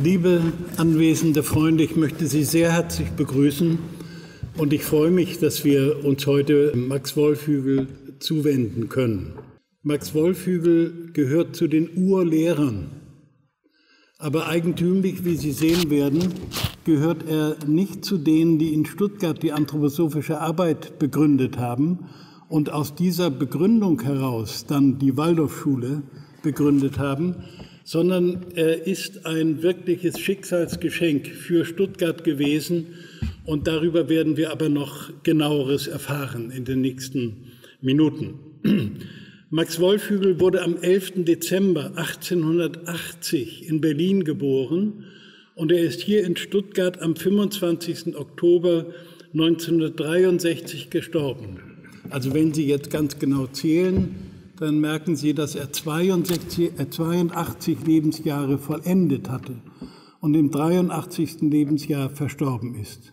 Liebe anwesende Freunde, ich möchte Sie sehr herzlich begrüßen und ich freue mich, dass wir uns heute Max Wohlfügel zuwenden können. Max Wohlfügel gehört zu den Urlehrern, aber eigentümlich, wie Sie sehen werden, gehört er nicht zu denen, die in Stuttgart die anthroposophische Arbeit begründet haben und aus dieser Begründung heraus dann die Waldorfschule begründet haben, sondern er ist ein wirkliches Schicksalsgeschenk für Stuttgart gewesen. Und darüber werden wir aber noch Genaueres erfahren in den nächsten Minuten. Max Wohlfügel wurde am 11. Dezember 1880 in Berlin geboren und er ist hier in Stuttgart am 25. Oktober 1963 gestorben. Also wenn Sie jetzt ganz genau zählen, dann merken Sie, dass er 82 Lebensjahre vollendet hatte und im 83. Lebensjahr verstorben ist.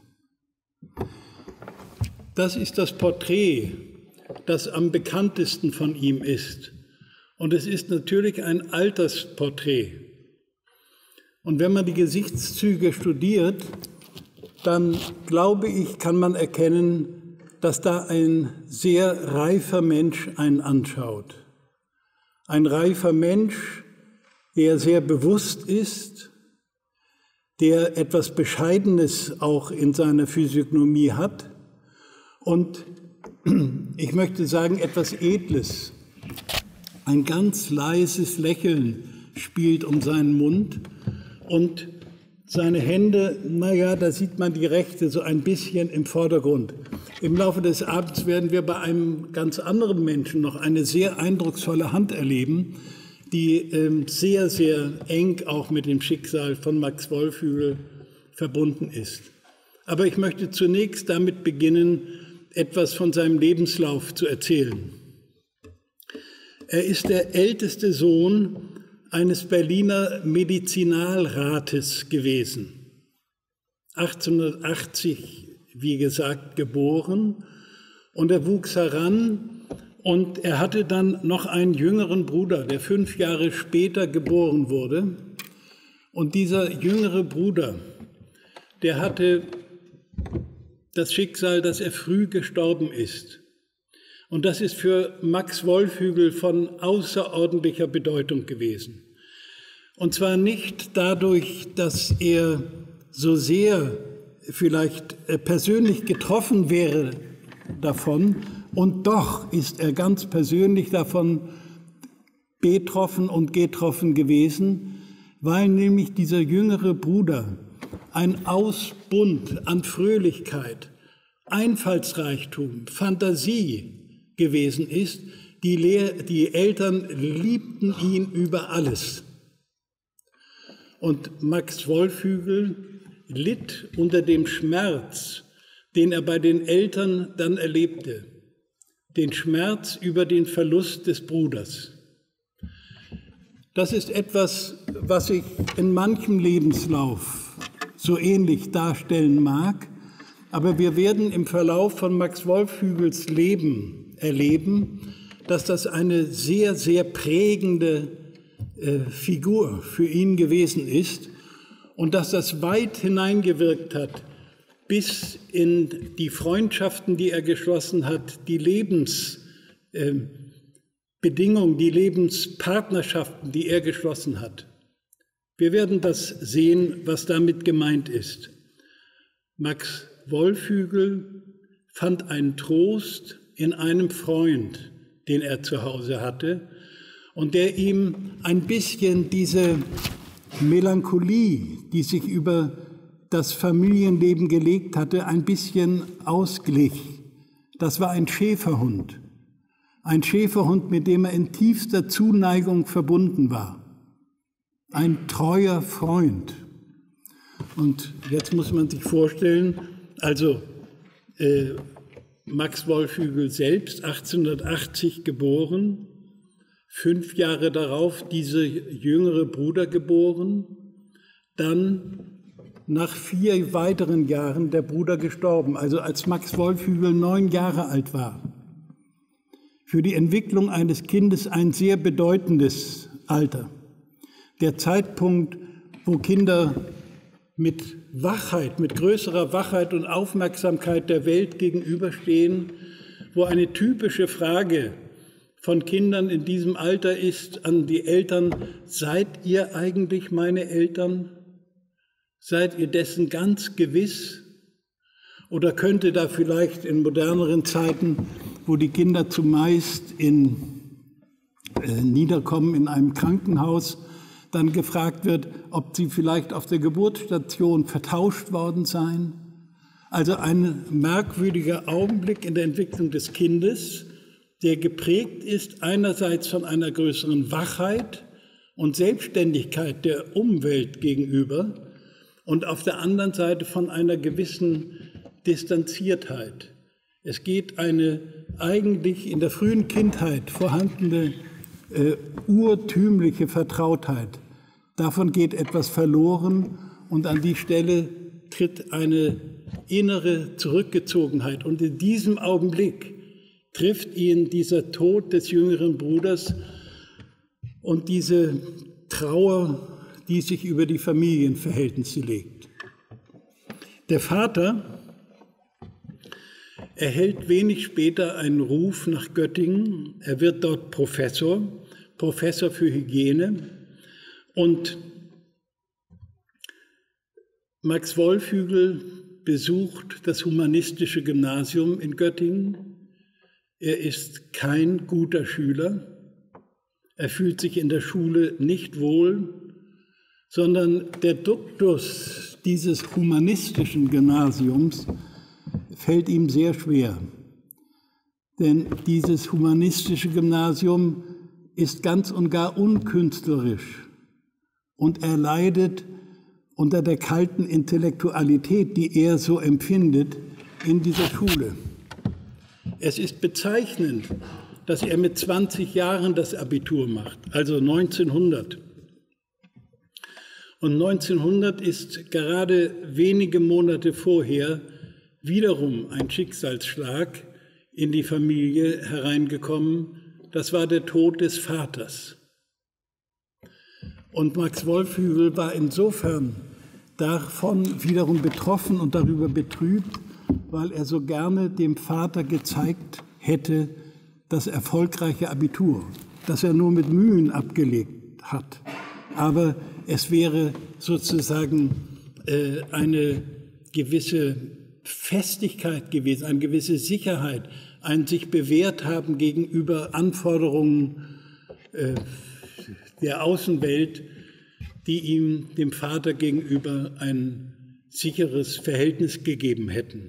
Das ist das Porträt, das am bekanntesten von ihm ist. Und es ist natürlich ein Altersporträt. Und wenn man die Gesichtszüge studiert, dann glaube ich, kann man erkennen, dass da ein sehr reifer Mensch einen anschaut. Ein reifer Mensch, der sehr bewusst ist, der etwas Bescheidenes auch in seiner Physiognomie hat und ich möchte sagen, etwas Edles. Ein ganz leises Lächeln spielt um seinen Mund und seine Hände, naja, da sieht man die rechte so ein bisschen im Vordergrund. Im Laufe des Abends werden wir bei einem ganz anderen Menschen noch eine sehr eindrucksvolle Hand erleben, die sehr, sehr eng auch mit dem Schicksal von Max Wohlfügel verbunden ist. Aber ich möchte zunächst damit beginnen, etwas von seinem Lebenslauf zu erzählen. Er ist der älteste Sohn eines Berliner Medizinalrates gewesen. 1880, wie gesagt, geboren und er wuchs heran und er hatte dann noch einen jüngeren Bruder, der 5 Jahre später geboren wurde. Und dieser jüngere Bruder, der hatte das Schicksal, dass er früh gestorben ist. Und das ist für Max Wohlfügel von außerordentlicher Bedeutung gewesen. Und zwar nicht dadurch, dass er so sehr vielleicht persönlich getroffen wäre davon, und doch ist er ganz persönlich davon betroffen und getroffen gewesen, weil nämlich dieser jüngere Bruder ein Ausbund an Fröhlichkeit, Einfallsreichtum, Fantasie gewesen ist. Die Eltern liebten ihn über alles. Und Max Wohlfügel litt unter dem Schmerz, den er bei den Eltern dann erlebte, den Schmerz über den Verlust des Bruders. Das ist etwas, was ich in manchem Lebenslauf so ähnlich darstellen mag, aber wir werden im Verlauf von Max Wohlfügels Leben erleben, dass das eine sehr, sehr prägende Figur für ihn gewesen ist und dass das weit hineingewirkt hat bis in die Freundschaften, die er geschlossen hat, die Lebensbedingungen, die Lebenspartnerschaften, die er geschlossen hat. Wir werden das sehen, was damit gemeint ist. Max Wohlfügel fand einen Trost in einem Freund, den er zu Hause hatte und der ihm ein bisschen diese Melancholie, die sich über das Familienleben gelegt hatte, ein bisschen ausglich. Das war ein Schäferhund. Ein Schäferhund, mit dem er in tiefster Zuneigung verbunden war. Ein treuer Freund. Und jetzt muss man sich vorstellen, also Max Wohlfügel selbst, 1880 geboren, 5 Jahre darauf dieser jüngere Bruder geboren, dann nach 4 weiteren Jahren der Bruder gestorben, also als Max Wohlfügel 9 Jahre alt war. Für die Entwicklung eines Kindes ein sehr bedeutendes Alter. Der Zeitpunkt, wo Kinder mit Wachheit, mit größerer Wachheit und Aufmerksamkeit der Welt gegenüberstehen, wo eine typische Frage von Kindern in diesem Alter ist an die Eltern: Seid ihr eigentlich meine Eltern? Seid ihr dessen ganz gewiss? Oder könnte da vielleicht in moderneren Zeiten, wo die Kinder zumeist niederkommen in einem Krankenhaus, dann gefragt wird, ob sie vielleicht auf der Geburtsstation vertauscht worden seien? Also ein merkwürdiger Augenblick in der Entwicklung des Kindes, der geprägt ist einerseits von einer größeren Wachheit und Selbstständigkeit der Umwelt gegenüber und auf der anderen Seite von einer gewissen Distanziertheit. Es geht eine eigentlich in der frühen Kindheit vorhandene urtümliche Vertrautheit. Davon geht etwas verloren und an die Stelle tritt eine innere Zurückgezogenheit. Und in diesem Augenblick trifft ihn dieser Tod des jüngeren Bruders und diese Trauer, die sich über die Familienverhältnisse legt. Der Vater erhält wenig später einen Ruf nach Göttingen. Er wird dort Professor für Hygiene. Und Max Wollfügel besucht das humanistische Gymnasium in Göttingen. Er ist kein guter Schüler. Er fühlt sich in der Schule nicht wohl, sondern der Duktus dieses humanistischen Gymnasiums fällt ihm sehr schwer. Denn dieses humanistische Gymnasium ist ganz und gar unkünstlerisch und er leidet unter der kalten Intellektualität, die er so empfindet in dieser Schule. Es ist bezeichnend, dass er mit 20 Jahren das Abitur macht, also 1900. Und 1900 ist gerade wenige Monate vorher wiederum ein Schicksalsschlag in die Familie hereingekommen. Das war der Tod des Vaters. Und Max Wollfügel war insofern davon wiederum betroffen und darüber betrübt, weil er so gerne dem Vater gezeigt hätte, das erfolgreiche Abitur, das er nur mit Mühen abgelegt hat. Aber es wäre sozusagen eine gewisse Festigkeit gewesen, eine gewisse Sicherheit, ein sich bewährt haben gegenüber Anforderungen der Außenwelt, die ihm, dem Vater gegenüber, ein sicheres Verhältnis gegeben hätten.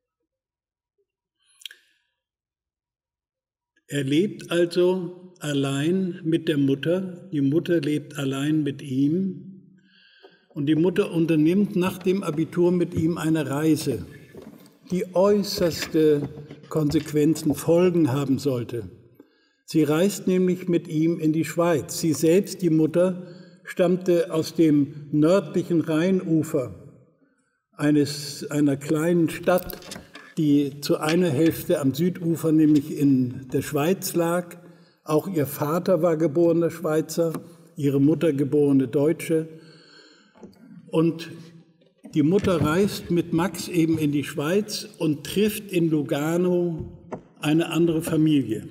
Er lebt also allein mit der Mutter, die Mutter lebt allein mit ihm und die Mutter unternimmt nach dem Abitur mit ihm eine Reise, die äußerste Konsequenzen, Folgen haben sollte. Sie reist nämlich mit ihm in die Schweiz. Sie selbst, die Mutter, stammte aus dem nördlichen Rheinufer einer kleinen Stadt, die zu einer Hälfte am Südufer, nämlich in der Schweiz lag. Auch ihr Vater war geborener Schweizer, ihre Mutter geborene Deutsche. Und die Mutter reist mit Max eben in die Schweiz und trifft in Lugano eine andere Familie.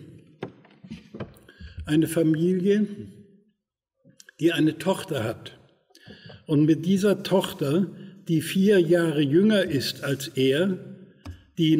Eine Familie, die eine Tochter hat. Und mit dieser Tochter, die 4 Jahre jünger ist als er, die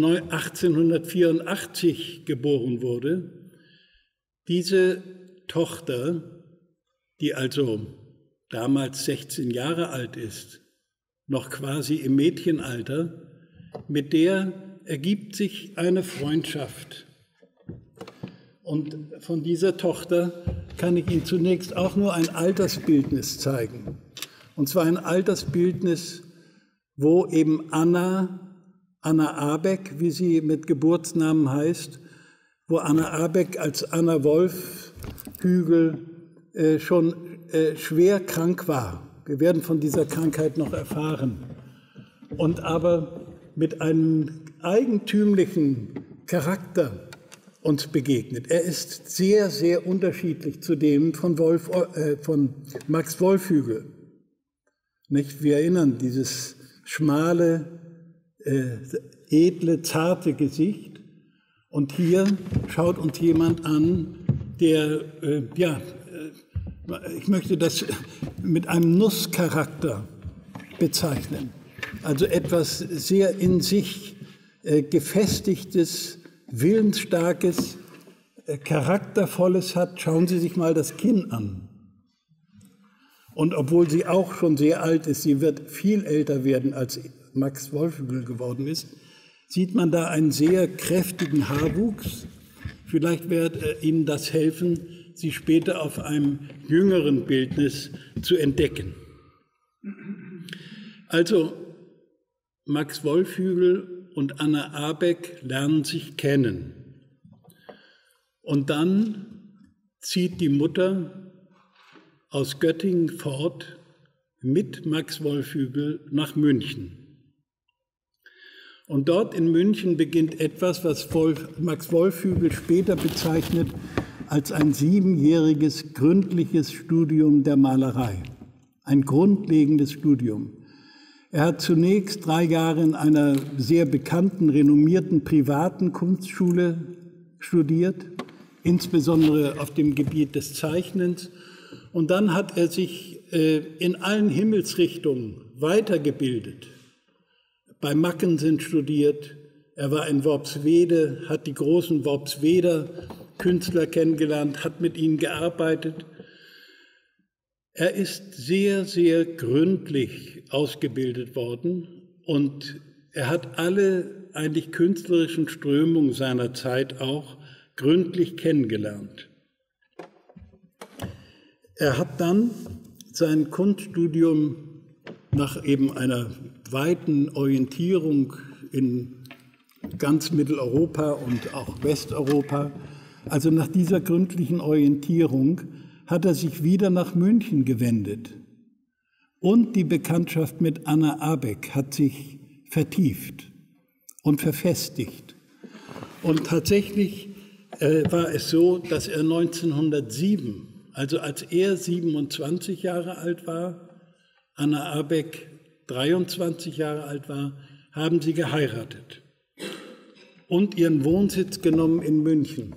1884 geboren wurde, diese Tochter, die also damals 16 Jahre alt ist, noch quasi im Mädchenalter, mit der ergibt sich eine Freundschaft. Und von dieser Tochter kann ich Ihnen zunächst auch nur ein Altersbildnis zeigen. Und zwar ein Altersbildnis, wo eben Anna Abeck, wie sie mit Geburtsnamen heißt, wo Anna Abeck als Anna Wollfügel schon schwer krank war. Wir werden von dieser Krankheit noch erfahren. Und aber mit einem eigentümlichen Charakter uns begegnet. Er ist sehr, sehr unterschiedlich zu dem von Max Wollfügel. Nicht? Wir erinnern dieses schmale, edle, zarte Gesicht. Und hier schaut uns jemand an, der, ich möchte das mit einem Nusscharakter bezeichnen. Also etwas sehr in sich gefestigtes, willensstarkes, charaktervolles hat. Schauen Sie sich mal das Kinn an. Und obwohl sie auch schon sehr alt ist, sie wird viel älter werden, als Max Wollfügel geworden ist, sieht man da einen sehr kräftigen Haarwuchs. Vielleicht wird Ihnen das helfen, sie später auf einem jüngeren Bildnis zu entdecken. Also Max Wollfügel und Anna Abeck lernen sich kennen. Und dann zieht die Mutter aus Göttingen fort mit Max Wollfügel nach München. Und dort in München beginnt etwas, was Max Wollfügel später bezeichnet als ein 7-jähriges gründliches Studium der Malerei. Ein grundlegendes Studium. Er hat zunächst 3 Jahre in einer sehr bekannten, renommierten privaten Kunstschule studiert, insbesondere auf dem Gebiet des Zeichnens. Und dann hat er sich in allen Himmelsrichtungen weitergebildet. Bei Mackensen studiert, er war in Worpswede, hat die großen Worpsweder Künstler kennengelernt, hat mit ihnen gearbeitet. Er ist sehr, sehr gründlich ausgebildet worden und er hat alle eigentlich künstlerischen Strömungen seiner Zeit auch gründlich kennengelernt. Er hat dann sein Kunststudium nach eben einer weiten Orientierung in ganz Mitteleuropa und auch Westeuropa, also nach dieser gründlichen Orientierung, hat er sich wieder nach München gewendet. Und die Bekanntschaft mit Anna Abeck hat sich vertieft und verfestigt. Und tatsächlich war es so, dass er 1907, also als er 27 Jahre alt war, Anna Abeck 23 Jahre alt war, haben sie geheiratet und ihren Wohnsitz genommen in München.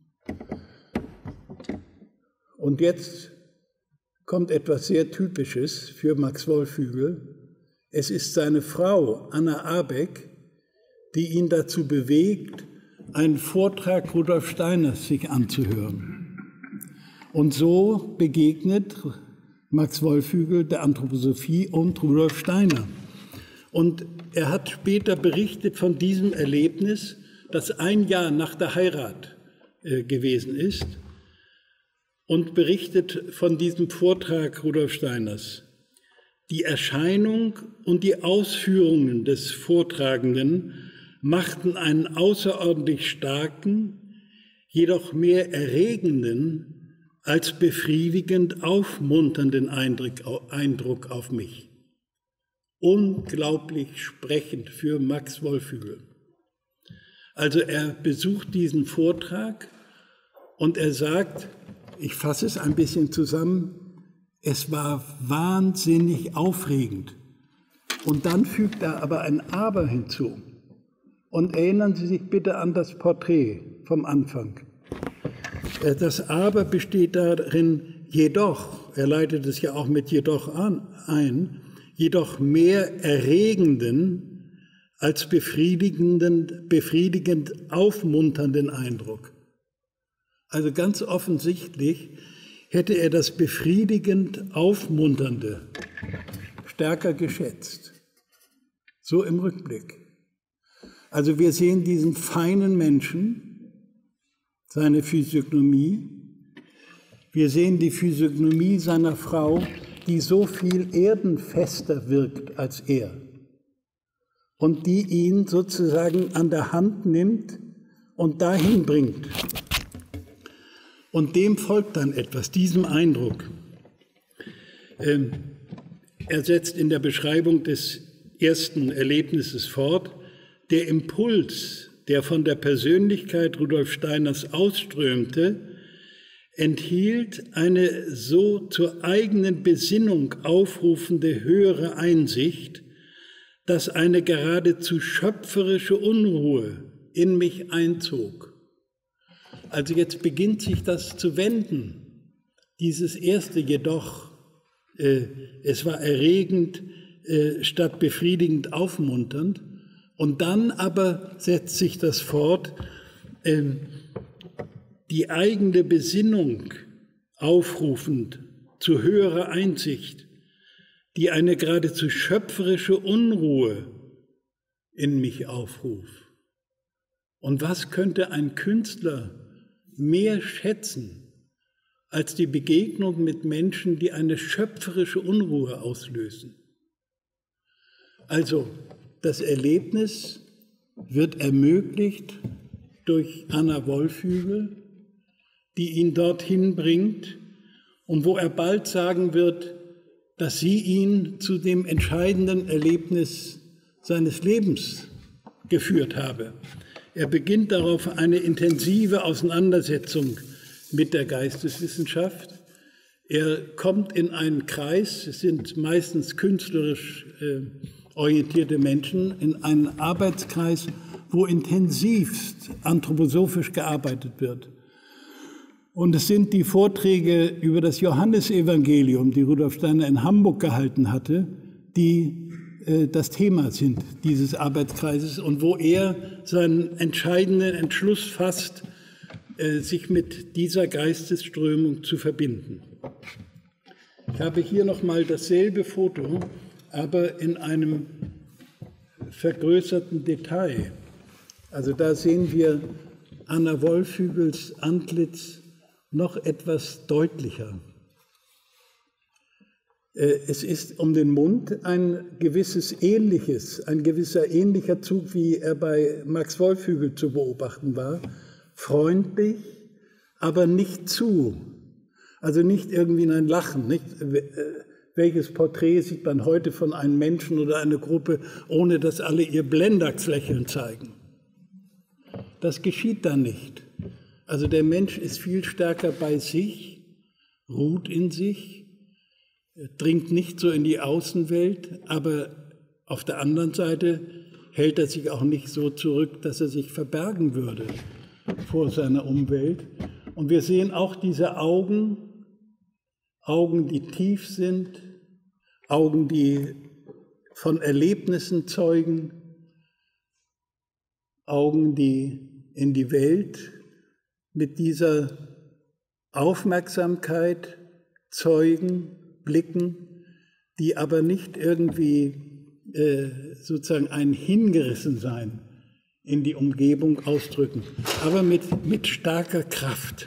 Und jetzt kommt etwas sehr Typisches für Max Wollfügel. Es ist seine Frau, Anna Abeck, die ihn dazu bewegt, einen Vortrag Rudolf Steiners sich anzuhören. Und so begegnet Max Wollfügel der Anthroposophie und Rudolf Steiner. Und er hat später berichtet von diesem Erlebnis, das 1 Jahr nach der Heirat gewesen ist, und berichtet von diesem Vortrag Rudolf Steiners. Die Erscheinung und die Ausführungen des Vortragenden machten einen außerordentlich starken, jedoch mehr erregenden als befriedigend aufmunternden Eindruck auf mich. Unglaublich sprechend für Max Wollfügel. Also er besucht diesen Vortrag und er sagt, ich fasse es ein bisschen zusammen, es war wahnsinnig aufregend. Und dann fügt er aber ein Aber hinzu. Und erinnern Sie sich bitte an das Porträt vom Anfang. Das Aber besteht darin, jedoch, er leitet es ja auch mit jedoch ein, jedoch mehr erregenden als befriedigend aufmunternden Eindruck. Also ganz offensichtlich hätte er das befriedigend Aufmunternde stärker geschätzt. So im Rückblick. Also wir sehen diesen feinen Menschen, seine Physiognomie. Wir sehen die Physiognomie seiner Frau, die so viel erdenfester wirkt als er und die ihn sozusagen an der Hand nimmt und dahin bringt. Und dem folgt dann etwas, diesem Eindruck. Er setzt in der Beschreibung des ersten Erlebnisses fort, der Impuls, der von der Persönlichkeit Rudolf Steiners ausströmte, enthielt eine so zur eigenen Besinnung aufrufende höhere Einsicht, dass eine geradezu schöpferische Unruhe in mich einzog. Also jetzt beginnt sich das zu wenden. Dieses erste jedoch, es war erregend statt befriedigend aufmunternd. Und dann aber setzt sich das fort, die eigene Besinnung aufrufend zu höherer Einsicht, die eine geradezu schöpferische Unruhe in mich aufruft. Und was könnte ein Künstler mehr schätzen als die Begegnung mit Menschen, die eine schöpferische Unruhe auslösen? Also das Erlebnis wird ermöglicht durch Anna Wollfügel, die ihn dorthin bringt und wo er bald sagen wird, dass sie ihn zu dem entscheidenden Erlebnis seines Lebens geführt habe. Er beginnt darauf eine intensive Auseinandersetzung mit der Geisteswissenschaft. Er kommt in einen Kreis, es sind meistens künstlerisch orientierte Menschen, in einen Arbeitskreis, wo intensivst anthroposophisch gearbeitet wird. Und es sind die Vorträge über das Johannesevangelium, die Rudolf Steiner in Hamburg gehalten hatte, die das Thema sind dieses Arbeitskreises und wo er seinen entscheidenden Entschluss fasst, sich mit dieser Geistesströmung zu verbinden. Ich habe hier nochmal dasselbe Foto, aber in einem vergrößerten Detail. Also da sehen wir Anna Wollfügels Antlitz noch etwas deutlicher. Es ist um den Mund ein gewisser ähnlicher Zug, wie er bei Max Wollfügel zu beobachten war. Freundlich, aber nicht zu. Also nicht irgendwie in ein Lachen. Nicht? Welches Porträt sieht man heute von einem Menschen oder einer Gruppe, ohne dass alle ihr Blendaxlächeln zeigen? Das geschieht da nicht. Also der Mensch ist viel stärker bei sich, ruht in sich, dringt nicht so in die Außenwelt, aber auf der anderen Seite hält er sich auch nicht so zurück, dass er sich verbergen würde vor seiner Umwelt. Und wir sehen auch diese Augen, die tief sind, Augen, die von Erlebnissen zeugen, Augen, die in die Welt mit dieser Aufmerksamkeit zeugen, blicken, die aber nicht irgendwie sozusagen ein Hingerissensein in die Umgebung ausdrücken, aber mit starker Kraft.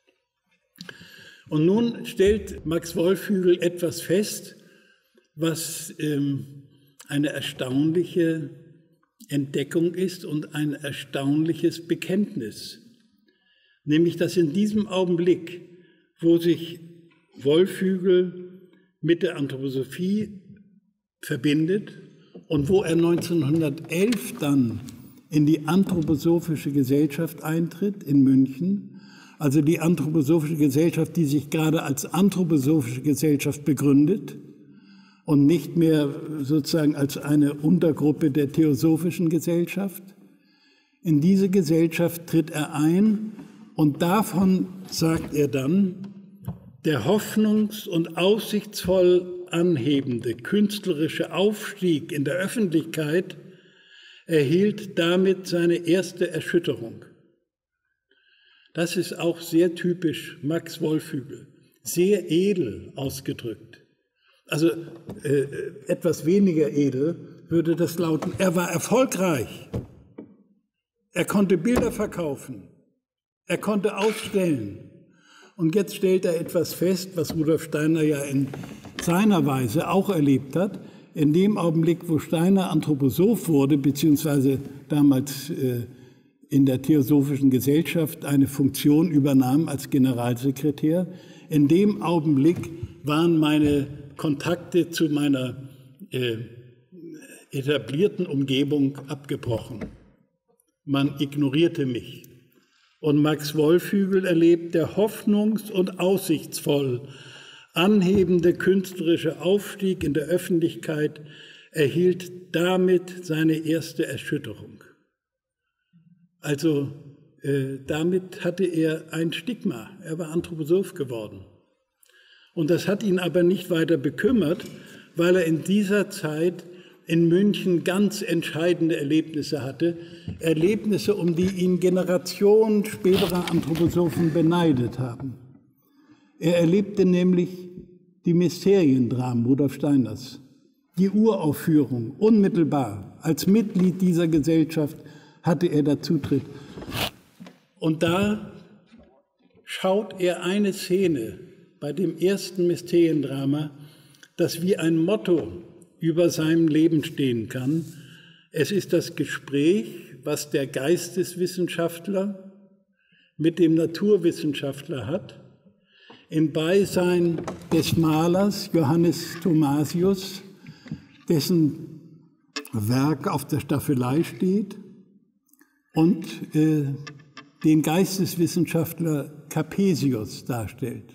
Und nun stellt Max Wollfügel etwas fest, was eine erstaunliche Entdeckung ist und ein erstaunliches Bekenntnis. Nämlich, dass in diesem Augenblick, wo sich Wollfügel mit der Anthroposophie verbindet und wo er 1911 dann in die Anthroposophische Gesellschaft eintritt in München, also die Anthroposophische Gesellschaft, die sich gerade als Anthroposophische Gesellschaft begründet und nicht mehr sozusagen als eine Untergruppe der Theosophischen Gesellschaft. In diese Gesellschaft tritt er ein und davon sagt er dann, der hoffnungs- und aussichtsvoll anhebende künstlerische Aufstieg in der Öffentlichkeit erhielt damit seine erste Erschütterung. Das ist auch sehr typisch Max Wollfügel, sehr edel ausgedrückt. Also etwas weniger edel würde das lauten, er war erfolgreich, er konnte Bilder verkaufen, er konnte ausstellen. Und jetzt stellt er etwas fest, was Rudolf Steiner ja in seiner Weise auch erlebt hat. In dem Augenblick, wo Steiner Anthroposoph wurde, beziehungsweise damals in der Theosophischen Gesellschaft eine Funktion übernahm als Generalsekretär, in dem Augenblick waren meine Kontakte zu meiner etablierten Umgebung abgebrochen. Man ignorierte mich. Und Max Wollfügel erlebt der hoffnungs- und aussichtsvoll anhebende künstlerische Aufstieg in der Öffentlichkeit erhielt damit seine erste Erschütterung. Also damit hatte er ein Stigma. Er war Anthroposoph geworden. Und das hat ihn aber nicht weiter bekümmert, weil er in dieser Zeit in München ganz entscheidende Erlebnisse hatte. Erlebnisse, um die ihn Generationen späterer Anthroposophen beneidet haben. Er erlebte nämlich die Mysteriendramen Rudolf Steiners, die Uraufführung, unmittelbar. Als Mitglied dieser Gesellschaft hatte er da Zutritt. Und da schaut er eine Szene bei dem ersten Mysteriendrama, das wie ein Motto über seinem Leben stehen kann. Es ist das Gespräch, was der Geisteswissenschaftler mit dem Naturwissenschaftler hat, im Beisein des Malers Johannes Thomasius, dessen Werk auf der Staffelei steht, und den Geisteswissenschaftler Capesius darstellt.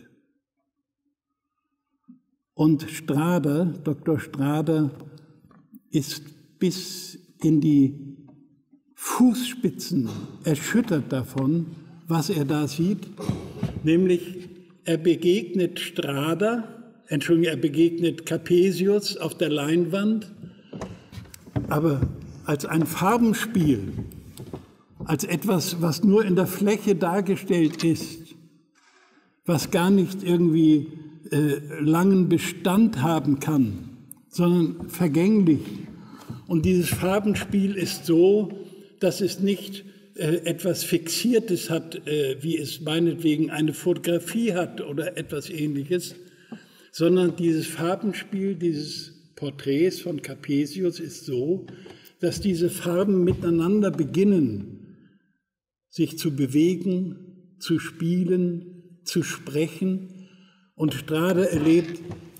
Und Strader, Dr. Strader, ist bis in die Fußspitzen erschüttert davon, was er da sieht, nämlich er begegnet er begegnet Capesius auf der Leinwand, aber als ein Farbenspiel, als etwas, was nur in der Fläche dargestellt ist, was gar nicht irgendwie langen Bestand haben kann, sondern vergänglich. Und dieses Farbenspiel ist so, dass es nicht etwas Fixiertes hat, wie es meinetwegen eine Fotografie hat oder etwas Ähnliches, sondern dieses Farbenspiel dieses Porträts von Capesius ist so, dass diese Farben miteinander beginnen, sich zu bewegen, zu spielen, zu sprechen. Und Strader erlebt,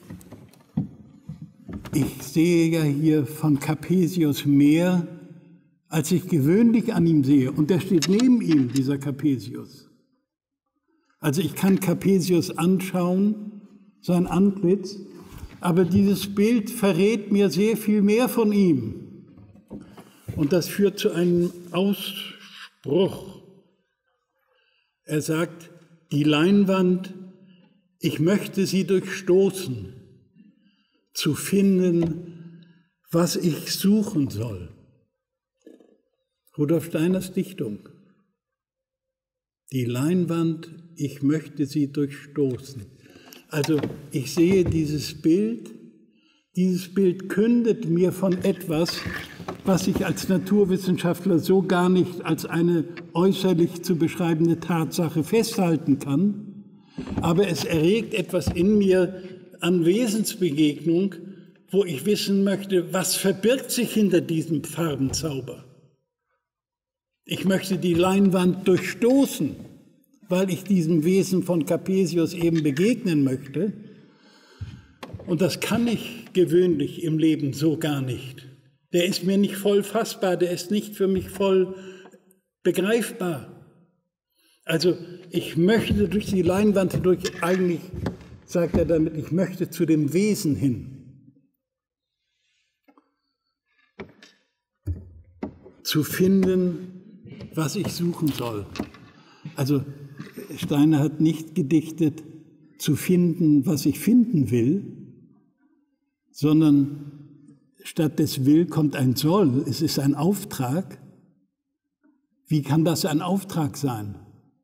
ich sehe ja hier von Capesius mehr, als ich gewöhnlich an ihm sehe. Und der steht neben ihm, dieser Capesius. Also ich kann Capesius anschauen, sein Antlitz, aber dieses Bild verrät mir sehr viel mehr von ihm. Und das führt zu einem Ausspruch. Er sagt, die Leinwand, ich möchte sie durchstoßen, zu finden, was ich suchen soll. Rudolf Steiners Dichtung. Die Leinwand, ich möchte sie durchstoßen. Also ich sehe dieses Bild kündet mir von etwas, was ich als Naturwissenschaftler so gar nicht als eine äußerlich zu beschreibende Tatsache festhalten kann. Aber es erregt etwas in mir an Wesensbegegnung, wo ich wissen möchte, was verbirgt sich hinter diesem Farbenzauber. Ich möchte die Leinwand durchstoßen, weil ich diesem Wesen von Capesius eben begegnen möchte. Und das kann ich gewöhnlich im Leben so gar nicht. Der ist mir nicht voll fassbar, der ist nicht für mich voll begreifbar. Also ich möchte durch die Leinwand hindurch, eigentlich sagt er damit, ich möchte zu dem Wesen hin. Zu finden, was ich suchen soll. Also Steiner hat nicht gedichtet, zu finden, was ich finden will, sondern statt des Will kommt ein Soll. Es ist ein Auftrag. Wie kann das ein Auftrag sein?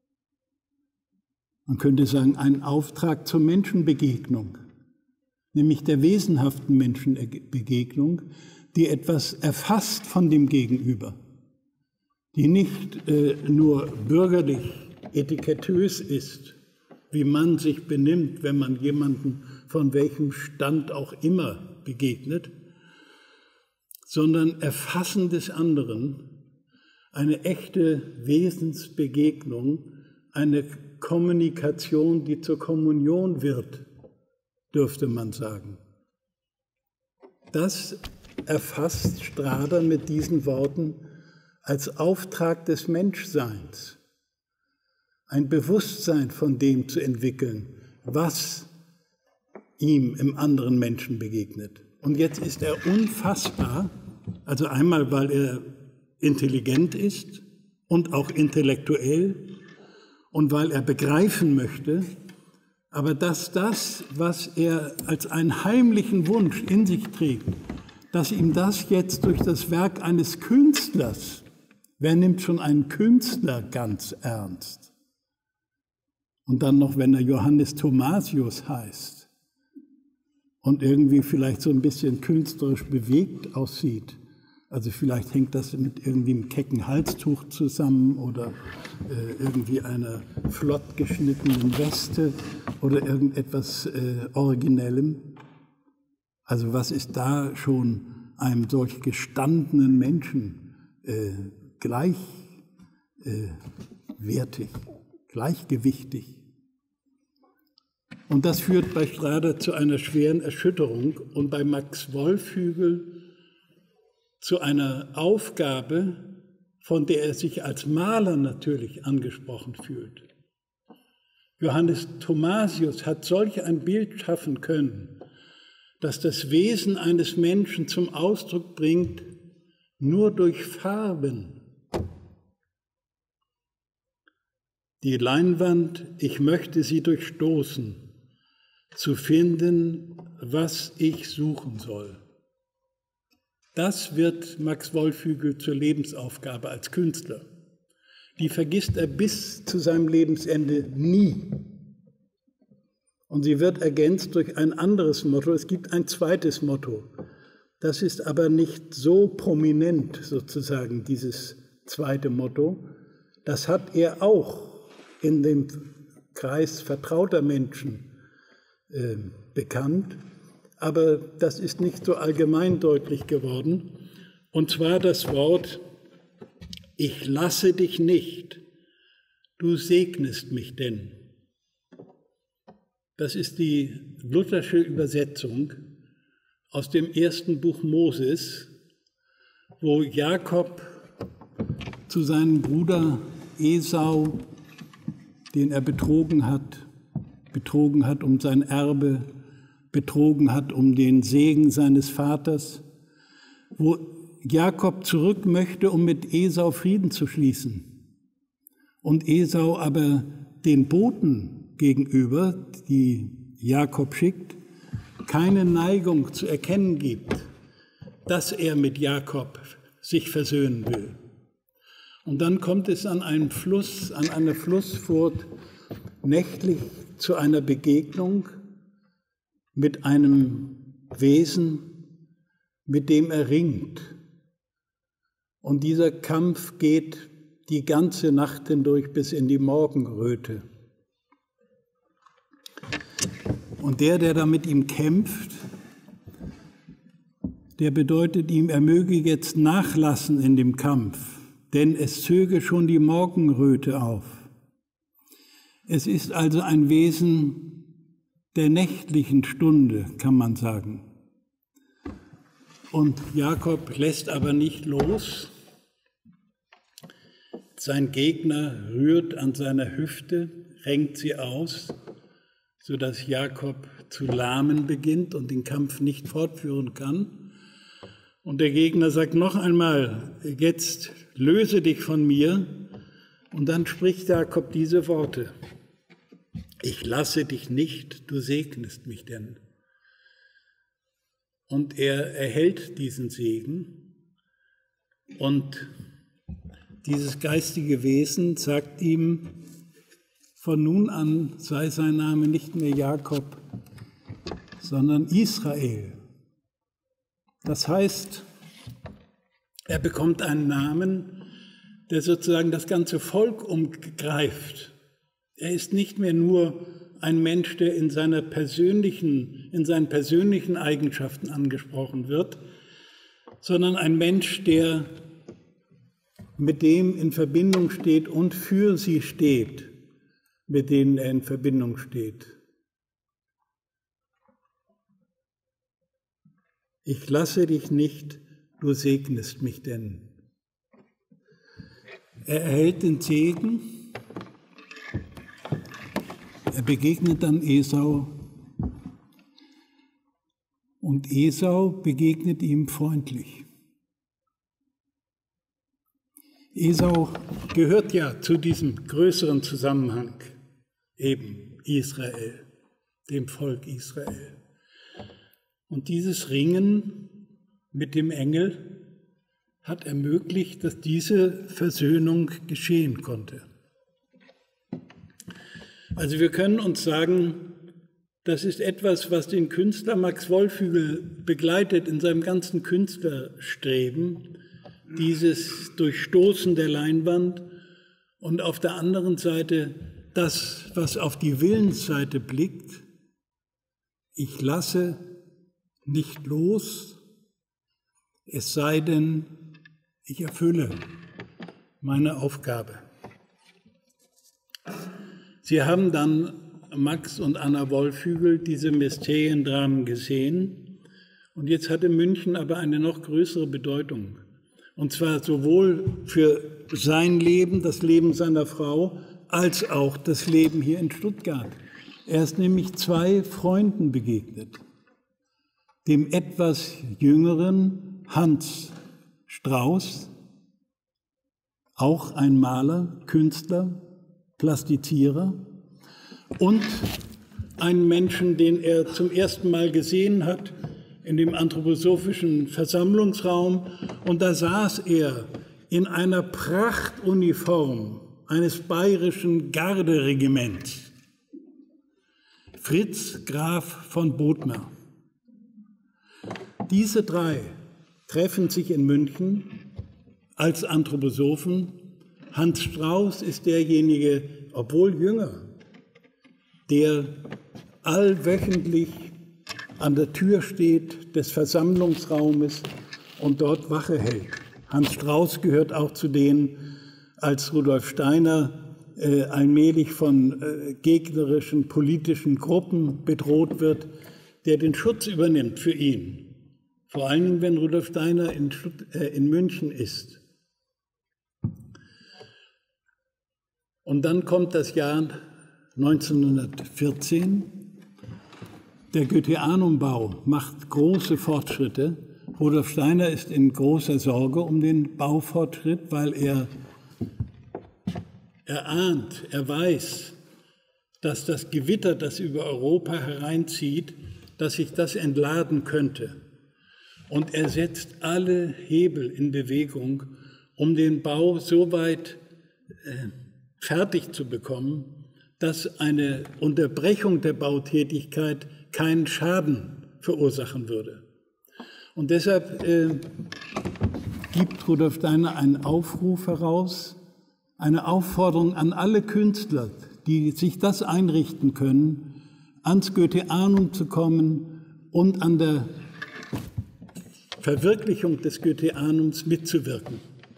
Man könnte sagen, ein Auftrag zur Menschenbegegnung, nämlich der wesenhaften Menschenbegegnung, die etwas erfasst von dem Gegenüber, die nicht nur bürgerlich etikettös ist, wie man sich benimmt, wenn man jemanden von welchem Stand auch immer begegnet, sondern Erfassen des anderen, eine echte Wesensbegegnung, eine Kommunikation, die zur Kommunion wird, dürfte man sagen. Das erfasst Strader mit diesen Worten als Auftrag des Menschseins. ein Bewusstsein von dem zu entwickeln, was ihm im anderen Menschen begegnet. Und jetzt ist er unfassbar, also einmal, weil er intelligent ist und auch intellektuell und weil er begreifen möchte, aber dass das, was er als einen heimlichen Wunsch in sich trägt, dass ihm das jetzt durch das Werk eines Künstlers, wer nimmt schon einen Künstler ganz ernst? Und dann noch, wenn er Johannes Thomasius heißt und irgendwie vielleicht so ein bisschen künstlerisch bewegt aussieht. Also vielleicht hängt das mit irgendwie einem kecken Halstuch zusammen oder irgendwie einer flott geschnittenen Weste oder irgendetwas Originellem. Also was ist da schon einem solch gestandenen Menschen gleichwertig, gleichgewichtig? Und das führt bei Schrader zu einer schweren Erschütterung und bei Max Wollfügel zu einer Aufgabe, von der er sich als Maler natürlich angesprochen fühlt. Johannes Thomasius hat solch ein Bild schaffen können, das das Wesen eines Menschen zum Ausdruck bringt, nur durch Farben. Die Leinwand, ich möchte sie durchstoßen, zu finden, was ich suchen soll. Das wird Max Wollfügel zur Lebensaufgabe als Künstler. Die vergisst er bis zu seinem Lebensende nie. Und sie wird ergänzt durch ein anderes Motto. Es gibt ein zweites Motto. Das ist aber nicht so prominent sozusagen, dieses zweite Motto. Das hat er auch in dem Kreis vertrauter Menschen bekannt. Aber das ist nicht so allgemein deutlich geworden. Und zwar das Wort, ich lasse dich nicht, du segnest mich denn. Das ist die luthersche Übersetzung aus dem ersten Buch Moses, wo Jakob zu seinem Bruder Esau, den er betrogen hat um sein Erbe, betrogen hat um den Segen seines Vaters, wo Jakob zurück möchte, um mit Esau Frieden zu schließen. Und Esau aber den Boten gegenüber, die Jakob schickt, keine Neigung zu erkennen gibt, dass er mit Jakob sich versöhnen will. Und dann kommt es an einen Fluss, an einer Flussfurt nächtlich zu einer Begegnung mit einem Wesen, mit dem er ringt. Und dieser Kampf geht die ganze Nacht hindurch bis in die Morgenröte. Und der da mit ihm kämpft, der bedeutet ihm, er möge jetzt nachlassen in dem Kampf, denn es zöge schon die Morgenröte auf. Es ist also ein Wesen der nächtlichen Stunde, kann man sagen. Und Jakob lässt aber nicht los. Sein Gegner rührt an seiner Hüfte, renkt sie aus, sodass Jakob zu lahmen beginnt und den Kampf nicht fortführen kann. Und der Gegner sagt noch einmal, jetzt löse dich von mir. Und dann spricht Jakob diese Worte. Ich lasse dich nicht, du segnest mich denn. Und er erhält diesen Segen und dieses geistige Wesen sagt ihm, von nun an sei sein Name nicht mehr Jakob, sondern Israel. Das heißt, er bekommt einen Namen, der sozusagen das ganze Volk umgreift. Er ist nicht mehr nur ein Mensch, der in seinen persönlichen Eigenschaften angesprochen wird, sondern ein Mensch, der mit dem in Verbindung steht und für sie steht, mit denen er in Verbindung steht. Ich lasse dich nicht, du segnest mich denn. Er erhält den Segen Er begegnet dann Esau und Esau begegnet ihm freundlich. Esau gehört ja zu diesem größeren Zusammenhang, eben Israel, dem Volk Israel. Und dieses Ringen mit dem Engel hat ermöglicht, dass diese Versöhnung geschehen konnte. Also wir können uns sagen, das ist etwas, was den Künstler Max Wollfügel begleitet in seinem ganzen Künstlerstreben, dieses Durchstoßen der Leinwand und auf der anderen Seite das, was auf die Willensseite blickt. Ich lasse nicht los, es sei denn, ich erfülle meine Aufgabe. Sie haben dann, Max und Anna Wollfügel, diese Mysteriendramen gesehen. Und jetzt hatte München aber eine noch größere Bedeutung. Und zwar sowohl für sein Leben, das Leben seiner Frau, als auch das Leben hier in Stuttgart. Er ist nämlich zwei Freunden begegnet. Dem etwas jüngeren Hans Strauß, auch ein Maler, Künstler, Plastizierer, und einen Menschen, den er zum ersten Mal gesehen hat in dem anthroposophischen Versammlungsraum. Und da saß er in einer Prachtuniform eines bayerischen Garderegiments. Fritz Graf von Bodmer. Diese drei treffen sich in München als Anthroposophen. Hans Strauß ist derjenige, obwohl jünger, der allwöchentlich an der Tür steht des Versammlungsraumes und dort Wache hält. Hans Strauß gehört auch zu denen, als Rudolf Steiner allmählich von gegnerischen politischen Gruppen bedroht wird, der den Schutz übernimmt für ihn. Vor allen Dingen, wenn Rudolf Steiner in München ist. Und dann kommt das Jahr 1914. Der Goetheanum-Bau macht große Fortschritte. Rudolf Steiner ist in großer Sorge um den Baufortschritt, weil er ahnt, er weiß, dass das Gewitter, das über Europa hereinzieht, dass sich das entladen könnte. Und er setzt alle Hebel in Bewegung, um den Bau so weit fertig zu bekommen, dass eine Unterbrechung der Bautätigkeit keinen Schaden verursachen würde. Und deshalb gibt Rudolf Steiner einen Aufruf heraus, eine Aufforderung an alle Künstler, die sich das einrichten können, ans Goetheanum zu kommen und an der Verwirklichung des Goetheanums mitzuwirken.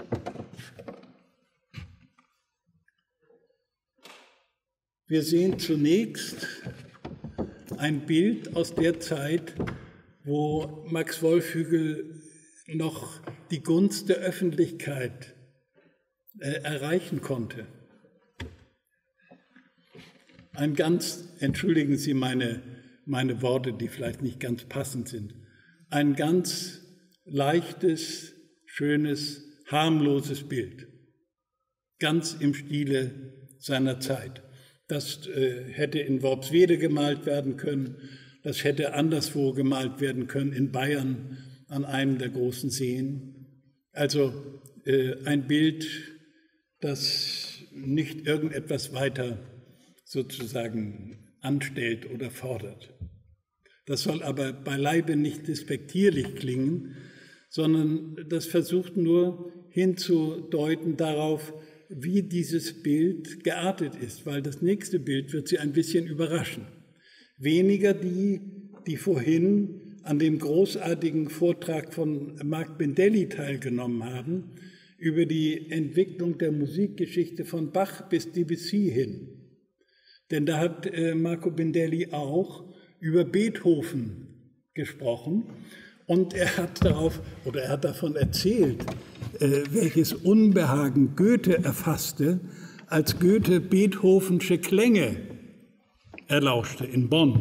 Wir sehen zunächst ein Bild aus der Zeit, wo Max Wollfügel noch die Gunst der Öffentlichkeit erreichen konnte. Ein ganz, entschuldigen Sie meine Worte, die vielleicht nicht ganz passend sind, ein ganz leichtes, schönes, harmloses Bild, ganz im Stile seiner Zeit. Das hätte in Worpswede gemalt werden können, das hätte anderswo gemalt werden können, in Bayern an einem der großen Seen. Also ein Bild, das nicht irgendetwas weiter sozusagen anstellt oder fordert. Das soll aber beileibe nicht despektierlich klingen, sondern das versucht nur hinzudeuten darauf, wie dieses Bild geartet ist, weil das nächste Bild wird Sie ein bisschen überraschen. Weniger die vorhin an dem großartigen Vortrag von Marc Bendelli teilgenommen haben, über die Entwicklung der Musikgeschichte von Bach bis Debussy hin. Denn da hat Marco Bendelli auch über Beethoven gesprochen und er hat davon erzählt, welches Unbehagen Goethe erfasste, als Goethe Beethovensche Klänge erlauschte in Bonn.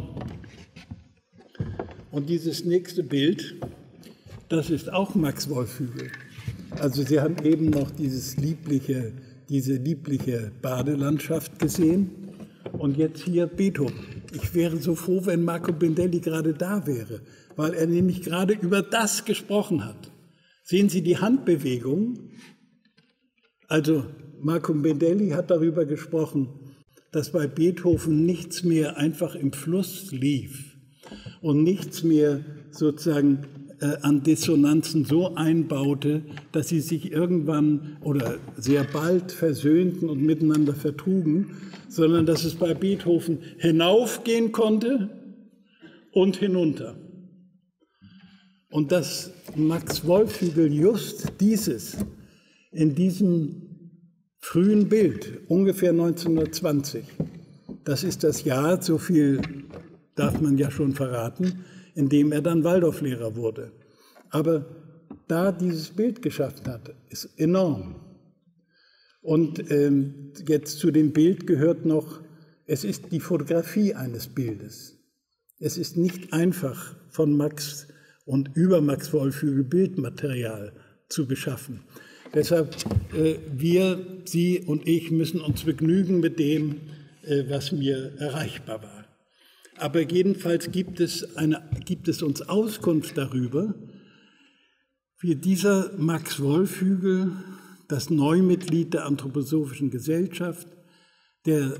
Und dieses nächste Bild, das ist auch Max Wolfhügel. Also Sie haben eben noch diese liebliche Badelandschaft gesehen und jetzt hier Beethoven. Ich wäre so froh, wenn Marco Bendelli gerade da wäre, weil er nämlich gerade über das gesprochen hat. Sehen Sie die Handbewegung? Also Marco Bendelli hat darüber gesprochen, dass bei Beethoven nichts mehr einfach im Fluss lief und nichts mehr sozusagen an Dissonanzen so einbaute, dass sie sich irgendwann oder sehr bald versöhnten und miteinander vertrugen, sondern dass es bei Beethoven hinaufgehen konnte und hinunter. Und dass Max Wolfhügel just dieses in diesem frühen Bild, ungefähr 1920, das ist das Jahr, so viel darf man ja schon verraten, in dem er dann Waldorflehrer wurde. Aber da dieses Bild geschaffen hat, ist enorm. Und jetzt zu dem Bild gehört noch, es ist die Fotografie eines Bildes. Es ist nicht einfach von Max und über Max Wolfhügel Bildmaterial zu beschaffen. Deshalb, Sie und ich müssen uns begnügen mit dem, was mir erreichbar war. Aber jedenfalls gibt es uns Auskunft darüber, wie dieser Max Wolfhügel, das Neumitglied der Anthroposophischen Gesellschaft, der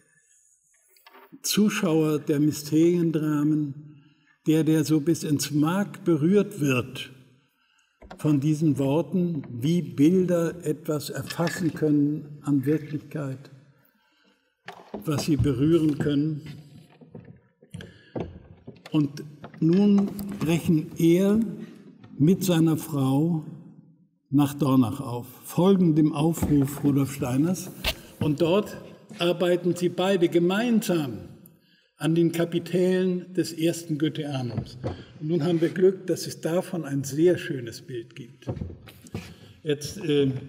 Zuschauer der Mysteriendramen, der so bis ins Mark berührt wird von diesen Worten, wie Bilder etwas erfassen können an Wirklichkeit, was sie berühren können. Und nun brechen er mit seiner Frau nach Dornach auf, folgen dem Aufruf Rudolf Steiners. Und dort arbeiten sie beide gemeinsam an den Kapitellen des ersten Goetheanums. Und nun haben wir Glück, dass es davon ein sehr schönes Bild gibt. Jetzt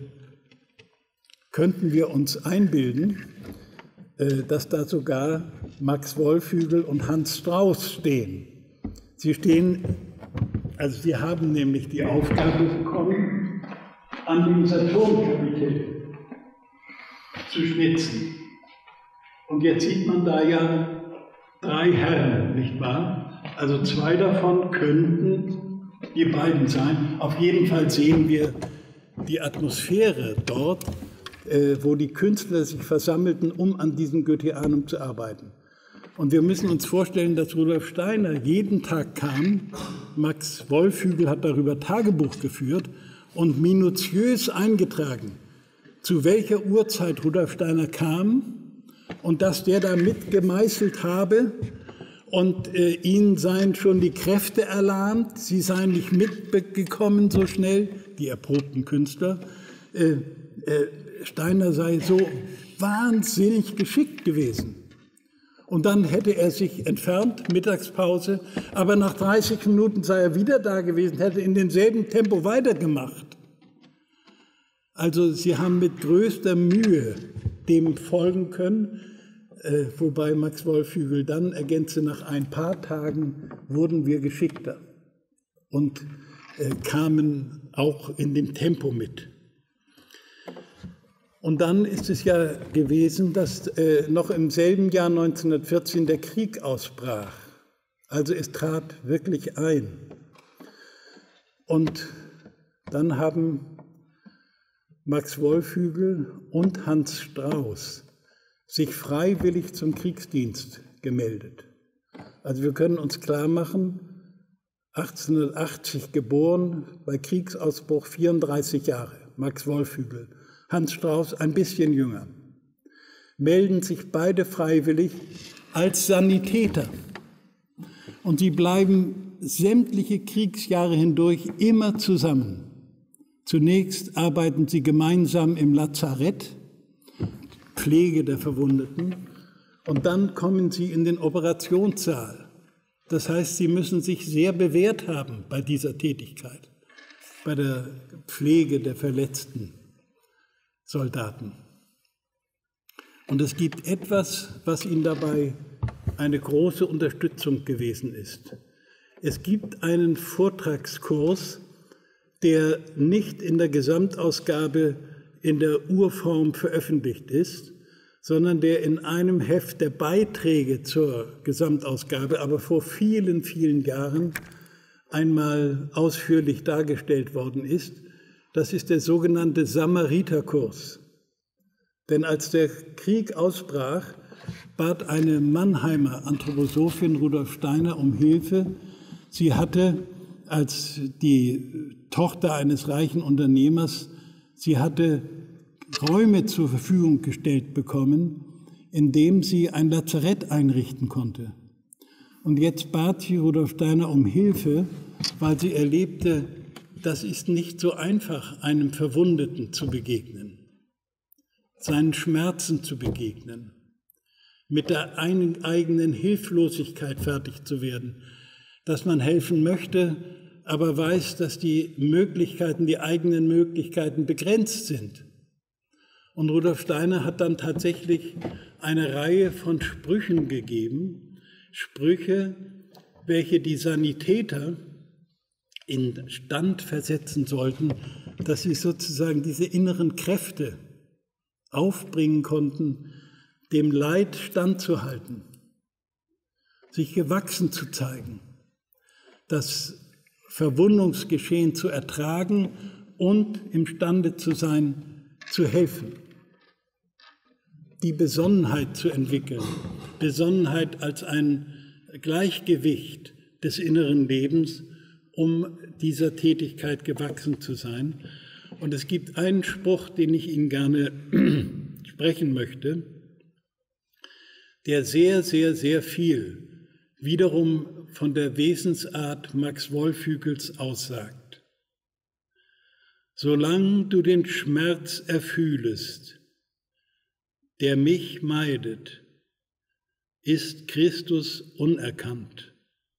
könnten wir uns einbilden, dass da sogar Max Wolfhügel und Hans Strauss stehen. Sie haben nämlich die Aufgabe bekommen, an dem Saturnkapitell zu schnitzen. Und jetzt sieht man da ja 3 Herren, nicht wahr? Also 2 davon könnten die beiden sein. Auf jeden Fall sehen wir die Atmosphäre dort, wo die Künstler sich versammelten, um an diesem Goetheanum zu arbeiten. Und wir müssen uns vorstellen, dass Rudolf Steiner jeden Tag kam. Max Wolfhügel hat darüber Tagebuch geführt und minutiös eingetragen, zu welcher Uhrzeit Rudolf Steiner kam und dass der da mitgemeißelt habe und ihnen seien schon die Kräfte erlahmt, sie seien nicht mitgekommen so schnell, die erprobten Künstler. Steiner sei so wahnsinnig geschickt gewesen. Und dann hätte er sich entfernt, Mittagspause, aber nach 30 Minuten sei er wieder da gewesen, hätte in demselben Tempo weitergemacht. Also sie haben mit größter Mühe dem folgen können, wobei Max Wolfhügel dann ergänzte, nach ein paar Tagen wurden wir geschickter und kamen auch in dem Tempo mit. Und dann ist es ja gewesen, dass noch im selben Jahr 1914 der Krieg ausbrach. Also es trat wirklich ein. Und dann haben Max Wolfhügel und Hans Strauss sich freiwillig zum Kriegsdienst gemeldet. Also wir können uns klar machen, 1880 geboren, bei Kriegsausbruch 34 Jahre, Max Wolfhügel. Hans Strauss ein bisschen jünger, melden sich beide freiwillig als Sanitäter. Und sie bleiben sämtliche Kriegsjahre hindurch immer zusammen. Zunächst arbeiten sie gemeinsam im Lazarett, Pflege der Verwundeten, und dann kommen sie in den Operationssaal. Das heißt, sie müssen sich sehr bewährt haben bei dieser Tätigkeit, bei der Pflege der Verletzten Soldaten. Und es gibt etwas, was ihn dabei eine große Unterstützung gewesen ist. Es gibt einen Vortragskurs, der nicht in der Gesamtausgabe in der Urform veröffentlicht ist, sondern der in einem Heft der Beiträge zur Gesamtausgabe, aber vor vielen, vielen Jahren einmal ausführlich dargestellt worden ist. Das ist der sogenannte Samariterkurs. Denn als der Krieg ausbrach, bat eine Mannheimer Anthroposophin Rudolf Steiner um Hilfe. Sie hatte als die Tochter eines reichen Unternehmers, sie hatte Räume zur Verfügung gestellt bekommen, in dem sie ein Lazarett einrichten konnte. Und jetzt bat sie Rudolf Steiner um Hilfe, weil sie erlebte, das ist nicht so einfach, einem Verwundeten zu begegnen, seinen Schmerzen zu begegnen, mit der eigenen Hilflosigkeit fertig zu werden, dass man helfen möchte, aber weiß, dass die Möglichkeiten, die eigenen Möglichkeiten begrenzt sind. Und Rudolf Steiner hat dann tatsächlich eine Reihe von Sprüchen gegeben, Sprüche, welche die Sanitäter in Stand versetzen sollten, dass sie sozusagen diese inneren Kräfte aufbringen konnten, dem Leid standzuhalten, sich gewachsen zu zeigen, das Verwundungsgeschehen zu ertragen und imstande zu sein, zu helfen. Die Besonnenheit zu entwickeln, Besonnenheit als ein Gleichgewicht des inneren Lebens, um dieser Tätigkeit gewachsen zu sein. Und es gibt einen Spruch, den ich Ihnen gerne sprechen möchte, der sehr, sehr, sehr viel wiederum von der Wesensart Max Wohlfügels aussagt. Solange du den Schmerz erfühlest, der mich meidet, ist Christus unerkannt,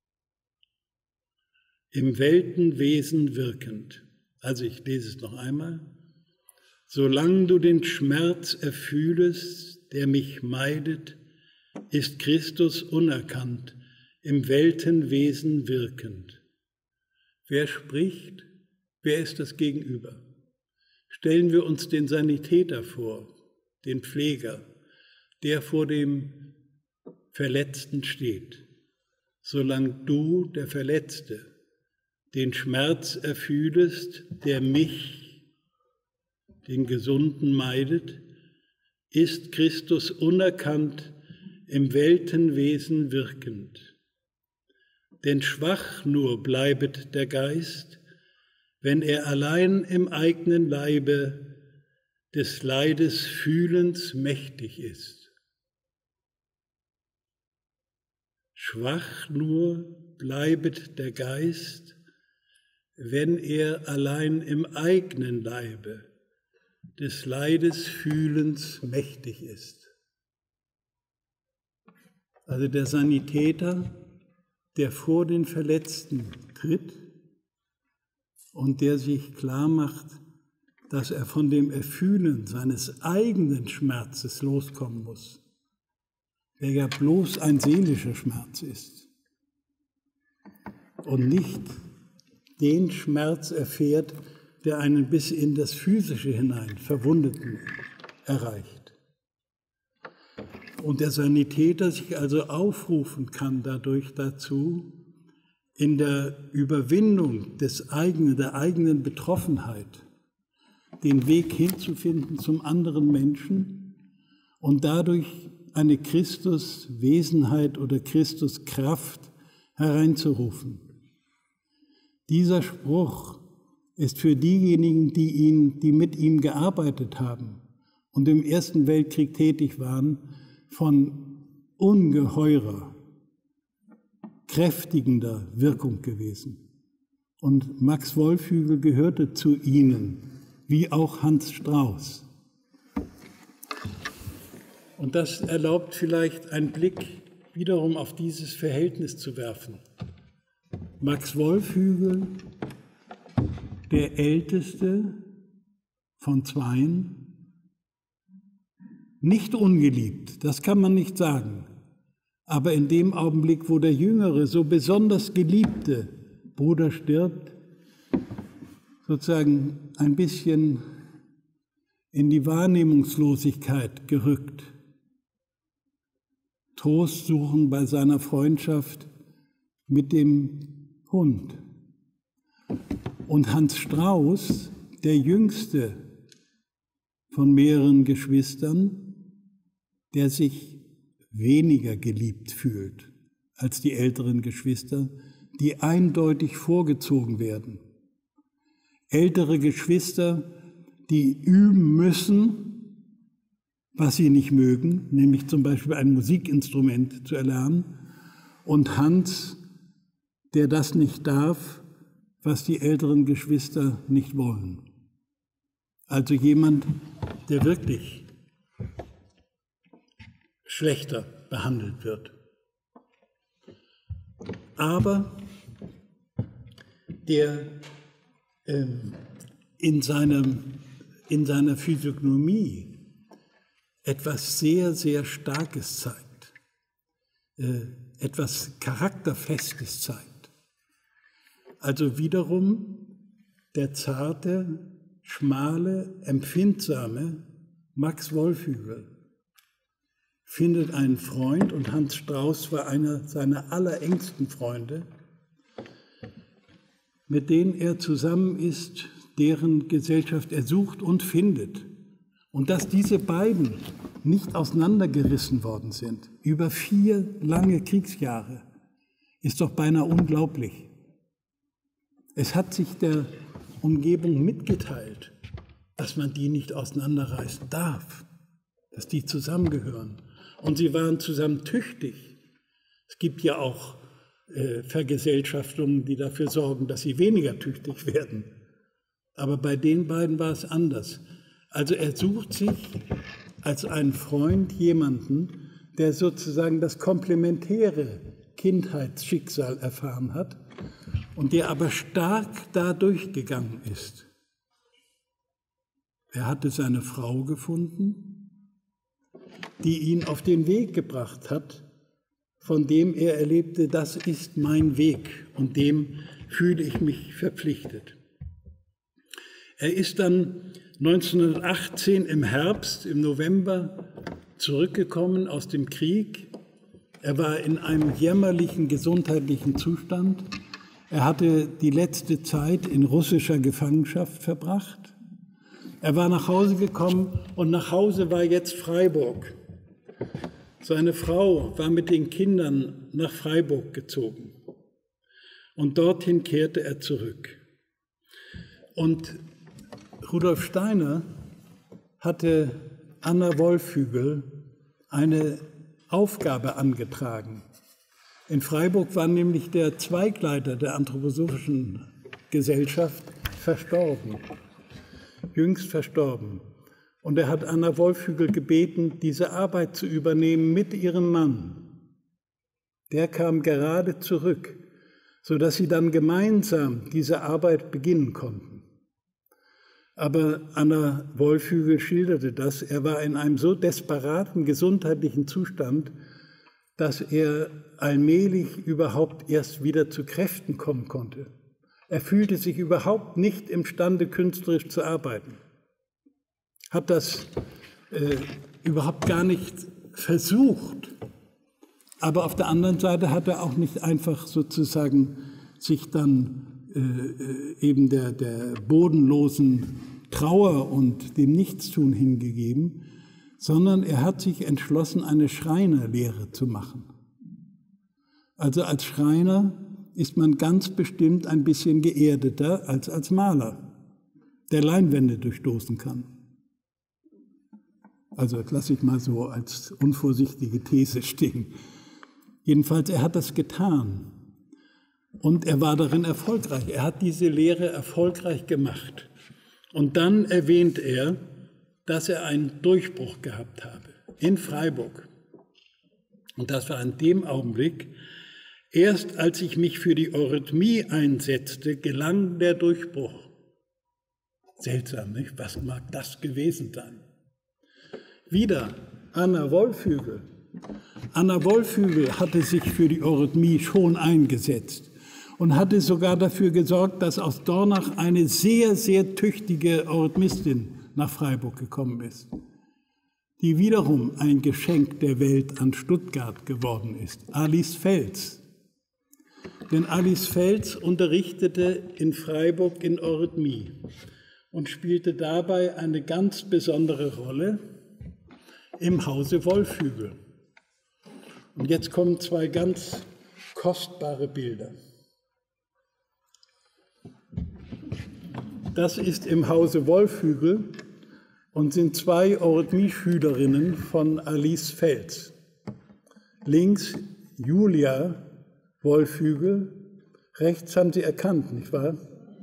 im Weltenwesen wirkend. Also ich lese es noch einmal. Solange du den Schmerz erfühlest, der mich meidet, ist Christus unerkannt, im Weltenwesen wirkend. Wer spricht? Wer ist das Gegenüber? Stellen wir uns den Sanitäter vor, den Pfleger, der vor dem Verletzten steht. Solange du, der Verletzte, den Schmerz erfühlest, der mich, den Gesunden, meidet, ist Christus unerkannt, im Weltenwesen wirkend. Denn schwach nur bleibet der Geist, wenn er allein im eigenen Leibe des Leides Fühlens mächtig ist. Schwach nur bleibet der Geist, wenn er allein im eigenen Leibe des Leides Fühlens mächtig ist. Also der Sanitäter, der vor den Verletzten tritt und der sich klar macht, dass er von dem Erfühlen seines eigenen Schmerzes loskommen muss, der ja bloß ein seelischer Schmerz ist und nicht den Schmerz erfährt, der einen bis in das Physische hinein Verwundeten erreicht. Und der Sanitäter sich also aufrufen kann dadurch dazu, in der Überwindung der eigenen Betroffenheit den Weg hinzufinden zum anderen Menschen und dadurch eine Christuswesenheit oder Christuskraft hereinzurufen. Dieser Spruch ist für diejenigen, die mit ihm gearbeitet haben und im Ersten Weltkrieg tätig waren, von ungeheurer, kräftigender Wirkung gewesen. Und Max Wohlfügel gehörte zu ihnen, wie auch Hans Strauß. Und das erlaubt vielleicht einen Blick wiederum auf dieses Verhältnis zu werfen. Max Wohlfügel, der Älteste von Zweien, nicht ungeliebt, das kann man nicht sagen, Aber in dem Augenblick, wo der jüngere, so besonders geliebte Bruder stirbt, sozusagen ein bisschen in die Wahrnehmungslosigkeit gerückt. Trost suchen bei seiner Freundschaft mit dem Hund. Und Hans Strauß, der jüngste von mehreren Geschwistern, der sich weniger geliebt fühlt als die älteren Geschwister, die eindeutig vorgezogen werden. Ältere Geschwister, die üben müssen, was sie nicht mögen, nämlich zum Beispiel ein Musikinstrument zu erlernen, und Hans, der das nicht darf, was die älteren Geschwister nicht wollen. Also jemand, der wirklich schlechter behandelt wird. Aber der in seiner Physiognomie etwas sehr, sehr Starkes zeigt, etwas Charakterfestes zeigt. Also wiederum der zarte, schmale, empfindsame Max Wollfügel findet einen Freund, und Hans Strauß war einer seiner allerengsten Freunde, mit denen er zusammen ist, deren Gesellschaft er sucht und findet. Und dass diese beiden nicht auseinandergerissen worden sind, über 4 lange Kriegsjahre, ist doch beinahe unglaublich. Es hat sich der Umgebung mitgeteilt, dass man die nicht auseinanderreißen darf, dass die zusammengehören. Und sie waren zusammen tüchtig. Es gibt ja auch Vergesellschaftungen, die dafür sorgen, dass sie weniger tüchtig werden. Aber bei den beiden war es anders. Also er sucht sich als ein Freund jemanden, der sozusagen das komplementäre Kindheitsschicksal erfahren hat und der aber stark da durchgegangen ist. Er hatte seine Frau gefunden, die ihn auf den Weg gebracht hat, von dem er erlebte, das ist mein Weg und dem fühle ich mich verpflichtet. Er ist dann 1918 im Herbst, im November zurückgekommen aus dem Krieg. Er war in einem jämmerlichen gesundheitlichen Zustand. Er hatte die letzte Zeit in russischer Gefangenschaft verbracht. Er war nach Hause gekommen und nach Hause war jetzt Freiburg. Seine Frau war mit den Kindern nach Freiburg gezogen und dorthin kehrte er zurück. Und Rudolf Steiner hatte Anna Wollfügel eine Aufgabe angetragen. In Freiburg war nämlich der Zweigleiter der Anthroposophischen Gesellschaft verstorben, jüngst verstorben. Und er hat Anna Wollfügel gebeten, diese Arbeit zu übernehmen mit ihrem Mann. Der kam gerade zurück, sodass sie dann gemeinsam diese Arbeit beginnen konnten. Aber Anna Wollfügel schilderte das, er war in einem so desperaten gesundheitlichen Zustand, dass er allmählich überhaupt erst wieder zu Kräften kommen konnte. Er fühlte sich überhaupt nicht imstande, künstlerisch zu arbeiten. Hat das überhaupt gar nicht versucht. Aber auf der anderen Seite hat er auch nicht einfach sozusagen sich dann eben der bodenlosen Trauer und dem Nichtstun hingegeben, sondern er hat sich entschlossen, eine Schreinerlehre zu machen. Also als Schreiner ist man ganz bestimmt ein bisschen geerdeter als Maler, der Leinwände durchstoßen kann. Also das lasse ich mal so als unvorsichtige These stehen. Jedenfalls, er hat das getan und er war darin erfolgreich. Er hat diese Lehre erfolgreich gemacht. Und dann erwähnt er, dass er einen Durchbruch gehabt habe in Freiburg. Und das war in dem Augenblick, erst als ich mich für die Eurythmie einsetzte, gelang der Durchbruch. Seltsam, nicht? Was mag das gewesen sein? Wieder Anna Wollfügel Anna Wolfhügel hatte sich für die Eurythmie schon eingesetzt und hatte sogar dafür gesorgt, dass aus Dornach eine sehr, sehr tüchtige Eurythmistin nach Freiburg gekommen ist, die wiederum ein Geschenk der Welt an Stuttgart geworden ist, Alice Fels. Denn Alice Fels unterrichtete in Freiburg in Eurythmie und spielte dabei eine ganz besondere Rolle im Hause Wolfhügel. Und jetzt kommen zwei ganz kostbare Bilder. Das ist im Hause Wolfhügel und sind zwei Eurythmie-Schülerinnen von Alice Fels. Links Julia Wolfhügel, rechts haben Sie erkannt, nicht wahr?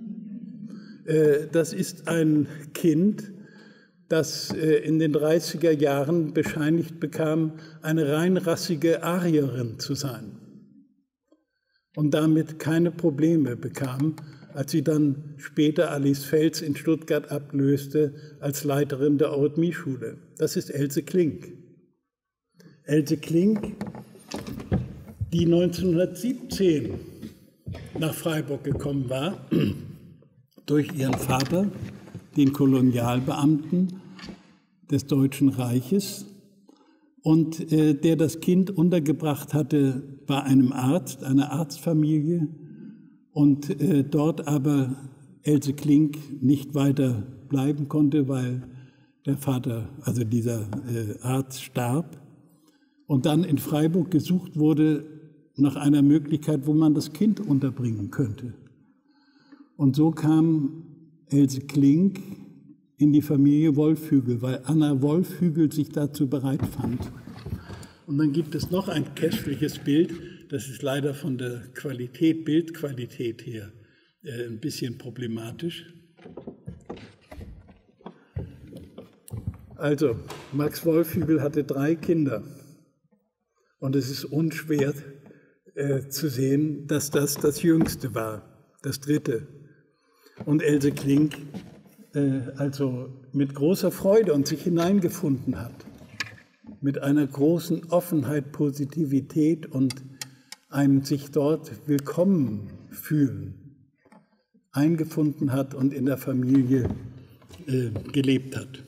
Das ist ein Kind, das in den 30er Jahren bescheinigt bekam, eine reinrassige Arierin zu sein und damit keine Probleme bekam, als sie dann später Alice Fels in Stuttgart ablöste als Leiterin der Eurythmie-Schule. Das ist Else Klink. Else Klink, die 1917 nach Freiburg gekommen war, durch ihren Vater, den Kolonialbeamten des Deutschen Reiches, und der das Kind untergebracht hatte bei einem Arzt, einer Arztfamilie, und dort aber Else Klink nicht weiter bleiben konnte, weil der Vater, also dieser Arzt, starb und dann in Freiburg gesucht wurde nach einer Möglichkeit, wo man das Kind unterbringen könnte. Und so kam Else Klink in die Familie Wolfhügel, weil Anna Wolfhügel sich dazu bereit fand. Und dann gibt es noch ein kästliches Bild, das ist leider von der Qualität, Bildqualität her ein bisschen problematisch. Also, Max Wolfhügel hatte 3 Kinder und es ist unschwer zu sehen, dass das Jüngste war, das 3. Und Else Klink also mit großer Freude und sich hineingefunden hat, mit einer großen Offenheit, Positivität und einem sich dort willkommen fühlen, eingefunden hat und in der Familie gelebt hat.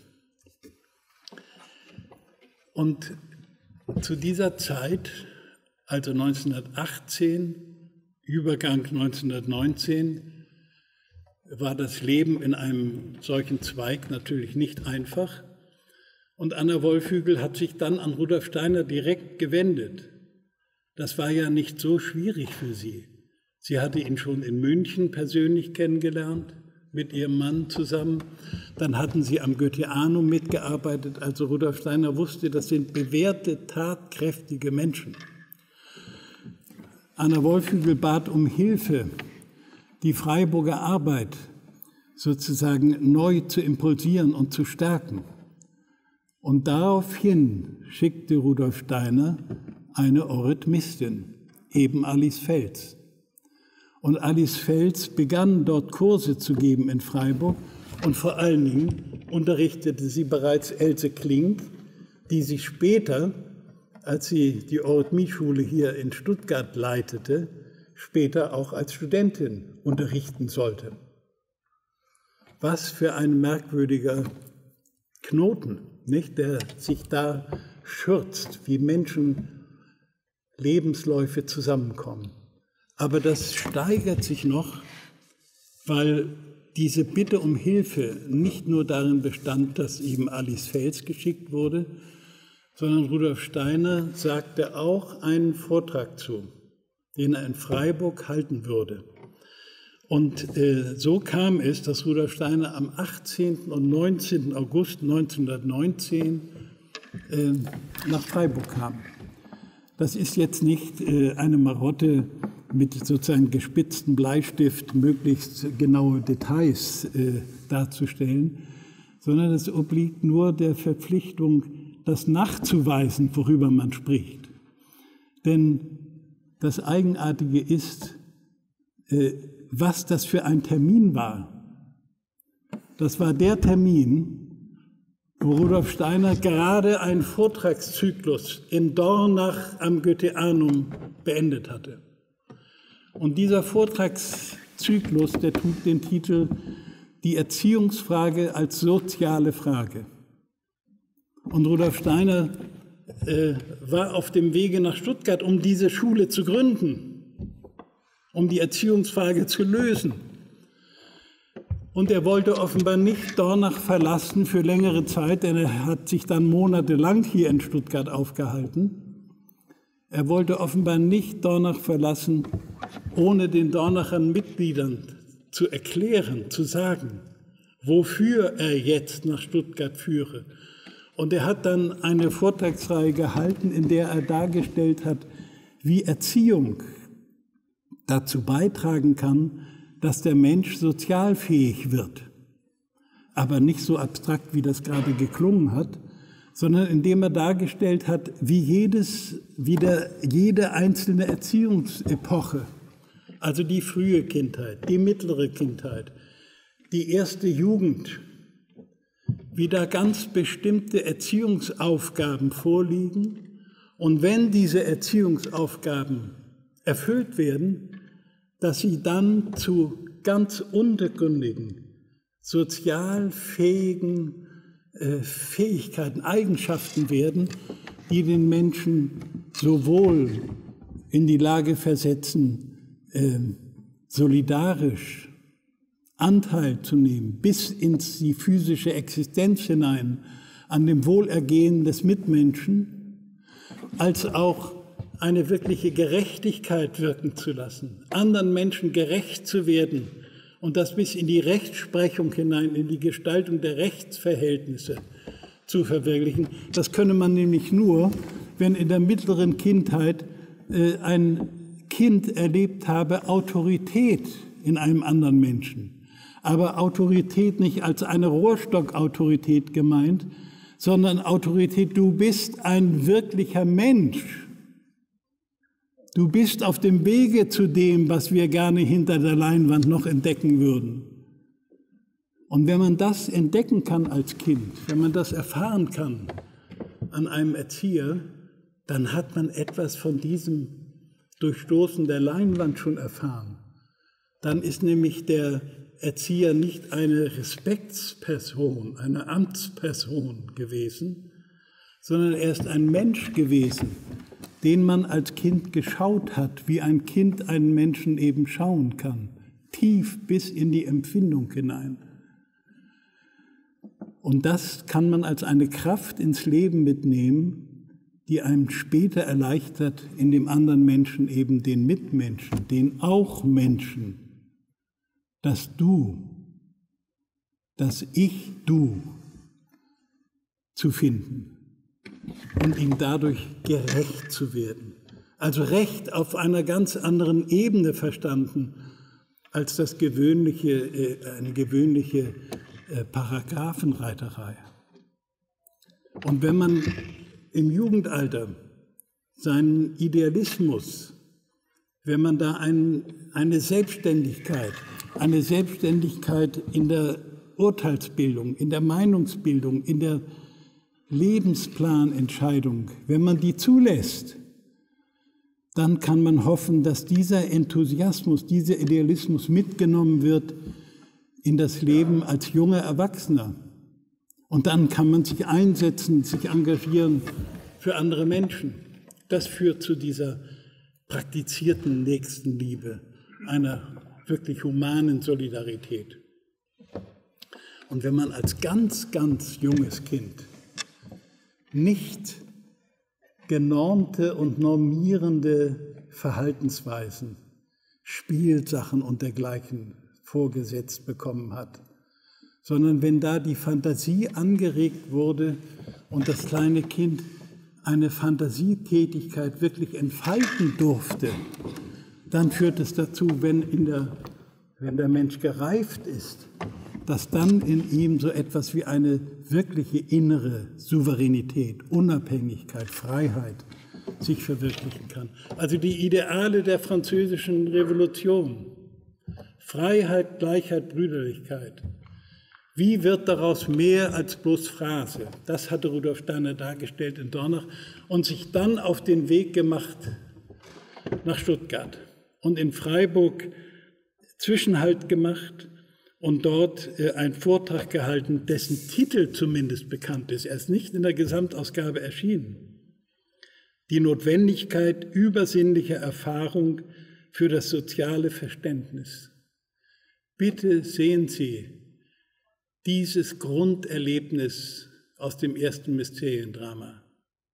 Und zu dieser Zeit, also 1918, Übergang 1919, war das Leben in einem solchen Zweig natürlich nicht einfach. Und Anna Wolfhügel hat sich dann an Rudolf Steiner direkt gewendet. Das war ja nicht so schwierig für sie. Sie hatte ihn schon in München persönlich kennengelernt, mit ihrem Mann zusammen. Dann hatten sie am Goetheanum mitgearbeitet. Also Rudolf Steiner wusste, das sind bewährte, tatkräftige Menschen. Anna Wolfhügel bat um Hilfe, die Freiburger Arbeit sozusagen neu zu impulsieren und zu stärken. Und daraufhin schickte Rudolf Steiner eine Eurythmistin, eben Alice Fels. Und Alice Fels begann dort Kurse zu geben in Freiburg und vor allen Dingen unterrichtete sie bereits Else Klink, die sich später, als sie die Eurythmie-Schule hier in Stuttgart leitete, später auch als Studentin unterrichten sollte. Was für ein merkwürdiger Knoten, nicht, der sich da schürzt, wie Menschen Lebensläufe zusammenkommen. Aber das steigert sich noch, weil diese Bitte um Hilfe nicht nur darin bestand, dass eben Alice Fels geschickt wurde, sondern Rudolf Steiner sagte auch einen Vortrag zu, den er in Freiburg halten würde. Und so kam es, dass Rudolf Steiner am 18. und 19. August 1919 nach Freiburg kam. Das ist jetzt nicht eine Marotte mit sozusagen gespitzten Bleistift möglichst genaue Details darzustellen, sondern es obliegt nur der Verpflichtung, das nachzuweisen, worüber man spricht. Denn das Eigenartige ist, was das für ein Termin war. Das war der Termin, wo Rudolf Steiner gerade einen Vortragszyklus in Dornach am Goetheanum beendet hatte. Und dieser Vortragszyklus, der trug den Titel Die Erziehungsfrage als soziale Frage. Und Rudolf Steiner war auf dem Wege nach Stuttgart, um diese Schule zu gründen, um die Erziehungsfrage zu lösen. Und er wollte offenbar nicht Dornach verlassen für längere Zeit, denn er hat sich dann monatelang hier in Stuttgart aufgehalten. Er wollte offenbar nicht Dornach verlassen, ohne den Dornachern Mitgliedern zu erklären, zu sagen, wofür er jetzt nach Stuttgart führe. Und er hat dann eine Vortragsreihe gehalten, in der er dargestellt hat, wie Erziehung dazu beitragen kann, dass der Mensch sozialfähig wird. Aber nicht so abstrakt, wie das gerade geklungen hat, sondern indem er dargestellt hat, wie jede einzelne Erziehungsepoche, also die frühe Kindheit, die mittlere Kindheit, die erste Jugend, wie da ganz bestimmte Erziehungsaufgaben vorliegen. Und wenn diese Erziehungsaufgaben erfüllt werden, dass sie dann zu ganz untergründigen, sozial fähigen Fähigkeiten, Eigenschaften werden, die den Menschen sowohl in die Lage versetzen, solidarisch Anteil zu nehmen, bis ins die physische Existenz hinein, an dem Wohlergehen des Mitmenschen, als auch eine wirkliche Gerechtigkeit wirken zu lassen, anderen Menschen gerecht zu werden und das bis in die Rechtsprechung hinein, in die Gestaltung der Rechtsverhältnisse zu verwirklichen. Das könne man nämlich nur, wenn in der mittleren Kindheit ein Kind erlebt habe, Autorität in einem anderen Menschen. Aber Autorität nicht als eine Rohrstockautorität gemeint, sondern Autorität, du bist ein wirklicher Mensch. Du bist auf dem Wege zu dem, was wir gerne hinter der Leinwand noch entdecken würden. Und wenn man das entdecken kann als Kind, wenn man das erfahren kann an einem Erzieher, dann hat man etwas von diesem Durchstoßen der Leinwand schon erfahren. Dann ist nämlich der Erzieher nicht eine Respektsperson, eine Amtsperson gewesen, sondern er ist ein Mensch gewesen, den man als Kind geschaut hat, wie ein Kind einen Menschen eben schauen kann, tief bis in die Empfindung hinein. Und das kann man als eine Kraft ins Leben mitnehmen, die einem später erleichtert, in dem anderen Menschen eben den Mitmenschen, den auch Menschen, das Ich, du zu finden und ihm dadurch gerecht zu werden. Also Recht auf einer ganz anderen Ebene verstanden als eine gewöhnliche Paragraphenreiterei. Und wenn man im Jugendalter seinen Idealismus, wenn man da eine Selbstständigkeit in der Urteilsbildung, in der Meinungsbildung, in der Lebensplanentscheidung, wenn man die zulässt, dann kann man hoffen, dass dieser Enthusiasmus, dieser Idealismus mitgenommen wird in das Leben als junger Erwachsener. Und dann kann man sich einsetzen, sich engagieren für andere Menschen. Das führt zu dieser praktizierten Nächstenliebe, einer wirklich humanen Solidarität. Und wenn man als ganz, ganz junges Kind nicht genormte und normierende Verhaltensweisen, Spielsachen und dergleichen vorgesetzt bekommen hat, sondern wenn da die Fantasie angeregt wurde und das kleine Kind eine Fantasietätigkeit wirklich entfalten durfte, dann führt es dazu, wenn der Mensch gereift ist, dass dann in ihm so etwas wie eine wirkliche innere Souveränität, Unabhängigkeit, Freiheit sich verwirklichen kann. Also die Ideale der Französischen Revolution, Freiheit, Gleichheit, Brüderlichkeit, Wie wird daraus mehr als bloß Phrase? Das hatte Rudolf Steiner dargestellt in Dornach und sich dann auf den Weg gemacht nach Stuttgart und in Freiburg Zwischenhalt gemacht und dort einen Vortrag gehalten, dessen Titel zumindest bekannt ist. Er ist nicht in der Gesamtausgabe erschienen. Die Notwendigkeit übersinnlicher Erfahrung für das soziale Verständnis. Bitte sehen Sie dieses Grunderlebnis aus dem ersten Mysteriendrama.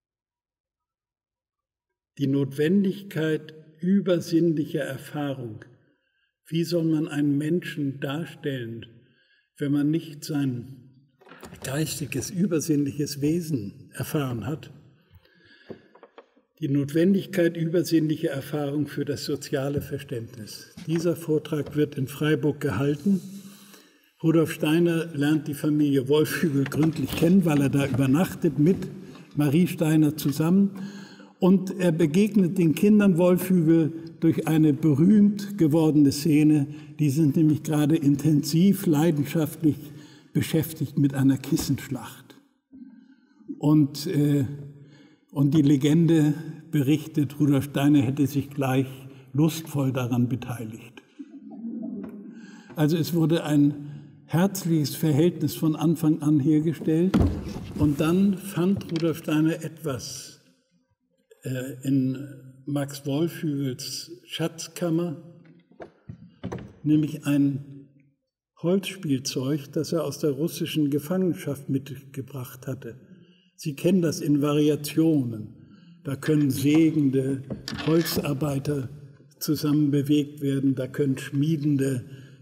Die Notwendigkeit übersinnlicher Erfahrung. Wie soll man einen Menschen darstellen, wenn man nicht sein geistiges, übersinnliches Wesen erfahren hat? Die Notwendigkeit übersinnlicher Erfahrung für das soziale Verständnis. Dieser Vortrag wird in Freiburg gehalten. Rudolf Steiner lernt die Familie Wolfhügel gründlich kennen, weil er da übernachtet mit Marie Steiner zusammen. Und er begegnet den Kindern Wolfhügel durch eine berühmt gewordene Szene. Die sind nämlich gerade intensiv, leidenschaftlich beschäftigt mit einer Kissenschlacht. Und die Legende berichtet, Rudolf Steiner hätte sich gleich lustvoll daran beteiligt. Also es wurde ein herzliches Verhältnis von Anfang an hergestellt. Und dann fand Rudolf Steiner etwas in Max Wolfhügels Schatzkammer, nämlich ein Holzspielzeug, das er aus der russischen Gefangenschaft mitgebracht hatte. Sie kennen das in Variationen. Da können sägende Holzarbeiter zusammen bewegt werden, da können Schmiede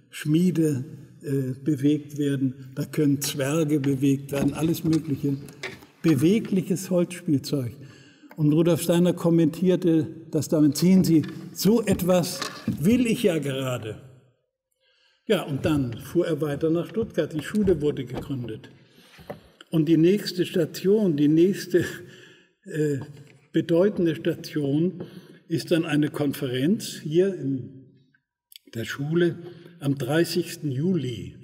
bewegt werden, da können Zwerge bewegt werden, alles Mögliche. Bewegliches Holzspielzeug. Und Rudolf Steiner kommentierte das damit, sehen Sie, so etwas will ich ja gerade. Ja, und dann fuhr er weiter nach Stuttgart, die Schule wurde gegründet. Und die nächste Station, die nächste bedeutende Station ist dann eine Konferenz hier in der Schule am 30. Juli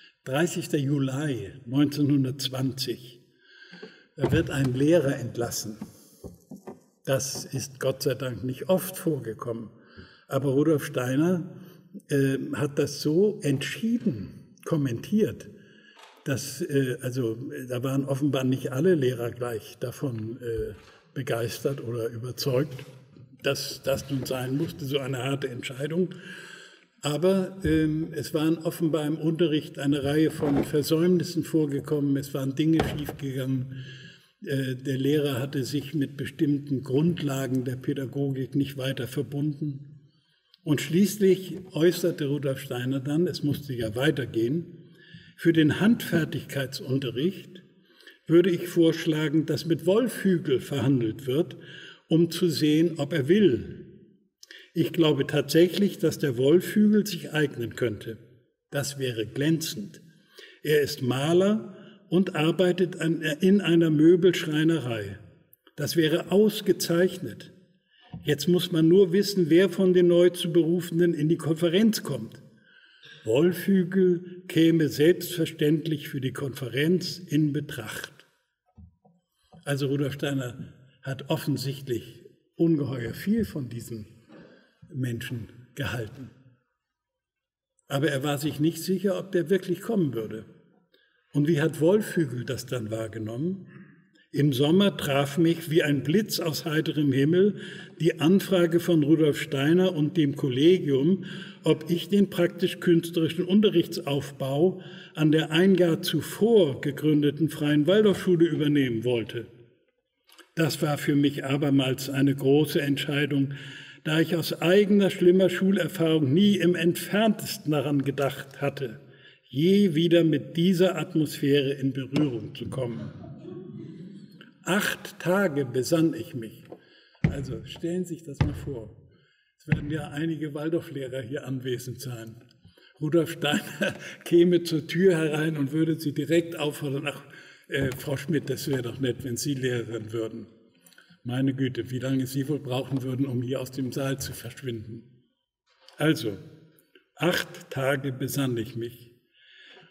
1920. Da wird ein Lehrer entlassen. Das ist Gott sei Dank nicht oft vorgekommen. Aber Rudolf Steiner hat das so entschieden kommentiert, dass, da waren offenbar nicht alle Lehrer gleich davon begeistert oder überzeugt, dass das nun sein musste, so eine harte Entscheidung. Aber es waren offenbar im Unterricht eine Reihe von Versäumnissen vorgekommen, es waren Dinge schiefgegangen. Der Lehrer hatte sich mit bestimmten Grundlagen der Pädagogik nicht weiter verbunden. Und schließlich äußerte Rudolf Steiner dann, es musste ja weitergehen, für den Handfertigkeitsunterricht würde ich vorschlagen, dass mit Wolfhügel verhandelt wird, um zu sehen, ob er will. Ich glaube tatsächlich, dass der Wolfhügel sich eignen könnte. Das wäre glänzend. Er ist Maler und arbeitet in einer Möbelschreinerei. Das wäre ausgezeichnet. Jetzt muss man nur wissen, wer von den neu zu Berufenen in die Konferenz kommt. Wolfhügel käme selbstverständlich für die Konferenz in Betracht. Also Rudolf Steiner hat offensichtlich ungeheuer viel von diesen Menschen gehalten. Aber er war sich nicht sicher, ob der wirklich kommen würde. Und wie hat Wolfhügel das dann wahrgenommen? Im Sommer traf mich wie ein Blitz aus heiterem Himmel die Anfrage von Rudolf Steiner und dem Kollegium, ob ich den praktisch-künstlerischen Unterrichtsaufbau an der ein Jahr zuvor gegründeten Freien Waldorfschule übernehmen wollte. Das war für mich abermals eine große Entscheidung, da ich aus eigener schlimmer Schulerfahrung nie im entferntesten daran gedacht hatte, je wieder mit dieser Atmosphäre in Berührung zu kommen. 8 Tage besann ich mich. Also stellen Sie sich das mal vor. Es werden ja einige Waldorflehrer hier anwesend sein. Rudolf Steiner käme zur Tür herein und würde Sie direkt auffordern, ach, Frau Schmidt, das wäre doch nett, wenn Sie Lehrerin würden. Meine Güte, wie lange Sie wohl brauchen würden, um hier aus dem Saal zu verschwinden. Also, 8 Tage besann ich mich.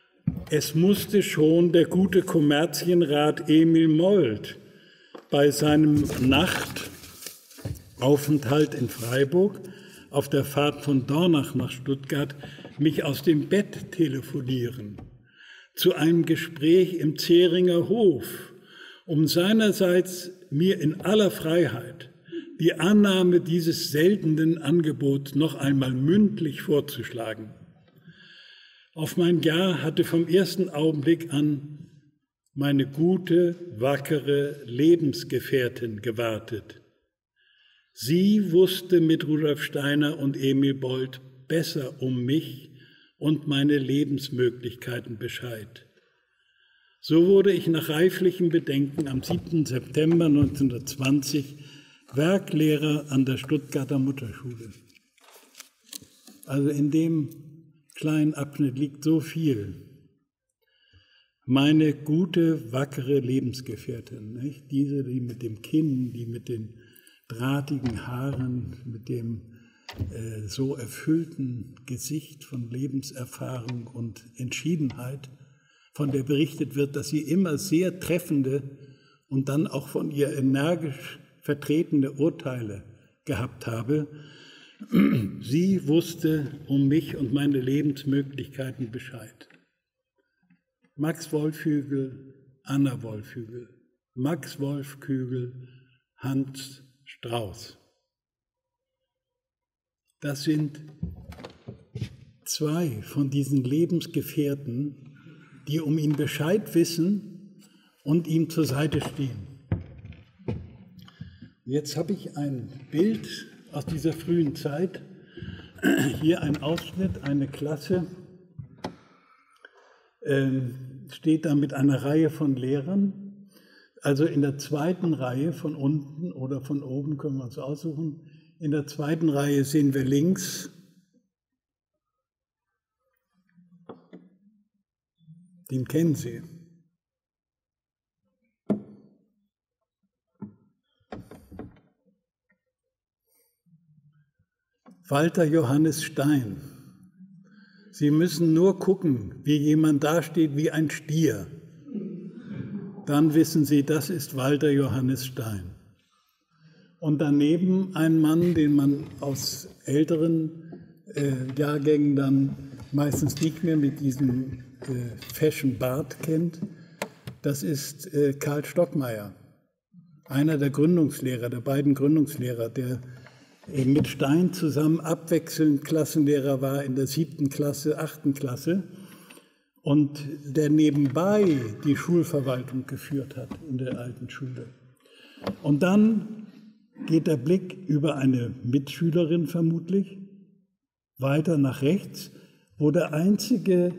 Es musste schon der gute Kommerzienrat Emil Molt bei seinem Nachtaufenthalt in Freiburg auf der Fahrt von Dornach nach Stuttgart mich aus dem Bett telefonieren, zu einem Gespräch im Zähringer Hof, um seinerseits mir in aller Freiheit die Annahme dieses seltenen Angebots noch einmal mündlich vorzuschlagen. Auf mein Ja hatte vom ersten Augenblick an meine gute, wackere Lebensgefährtin gewartet. Sie wusste mit Rudolf Steiner und Emil Bold besser um mich und meine Lebensmöglichkeiten Bescheid. So wurde ich nach reiflichem Bedenken am 7. September 1920 Werklehrer an der Stuttgarter Mutterschule. Also in dem kleinen Abschnitt liegt so viel. Meine gute, wackere Lebensgefährtin, nicht? Diese, die mit dem Kinn, die mit den drahtigen Haaren, mit dem so erfüllten Gesicht von Lebenserfahrung und Entschiedenheit, von der berichtet wird, dass sie immer sehr treffende und dann auch von ihr energisch vertretene Urteile gehabt habe. Sie wusste um mich und meine Lebensmöglichkeiten Bescheid. Max Wolfhügel, Anna Wolfhügel, Max Wolfhügel, Hans Strauß. Das sind zwei von diesen Lebensgefährten, die um ihn Bescheid wissen und ihm zur Seite stehen. Jetzt habe ich ein Bild aus dieser frühen Zeit. Hier ein Ausschnitt, eine Klasse, steht da mit einer Reihe von Lehrern. Also in der zweiten Reihe von unten oder von oben können wir uns aussuchen. In der zweiten Reihe sehen wir links den kennen Sie. Walter Johannes Stein. Sie müssen nur gucken, wie jemand dasteht wie ein Stier. Dann wissen Sie, das ist Walter Johannes Stein. Und daneben ein Mann, den man aus älteren Jahrgängen dann meistens nicht mehr mit diesem feschen Bart kennt. Das ist Karl Stockmeier, einer der Gründungslehrer, der beiden Gründungslehrer, der mit Stein zusammen abwechselnd Klassenlehrer war in der 7. Klasse, 8. Klasse und der nebenbei die Schulverwaltung geführt hat in der alten Schule. Und dann geht der Blick über eine Mitschülerin vermutlich weiter nach rechts, wo das einzige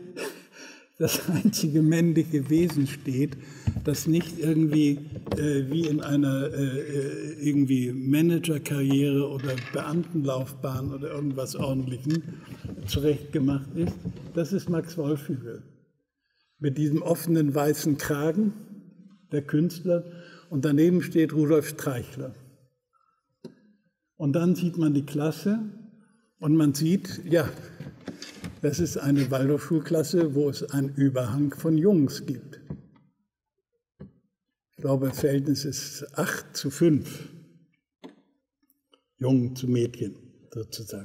männliche Wesen steht, das nicht irgendwie wie in einer irgendwie Managerkarriere oder Beamtenlaufbahn oder irgendwas Ordentlichem zurechtgemacht ist. Das ist Max Wolfhügel mit diesem offenen weißen Kragen, der Künstler, und daneben steht Rudolf Streichler. Und dann sieht man die Klasse und man sieht, ja, das ist eine Waldorfschulklasse, wo es einen Überhang von Jungs gibt. Ich glaube, das Verhältnis ist 8:5. Jungen zu Mädchen, sozusagen.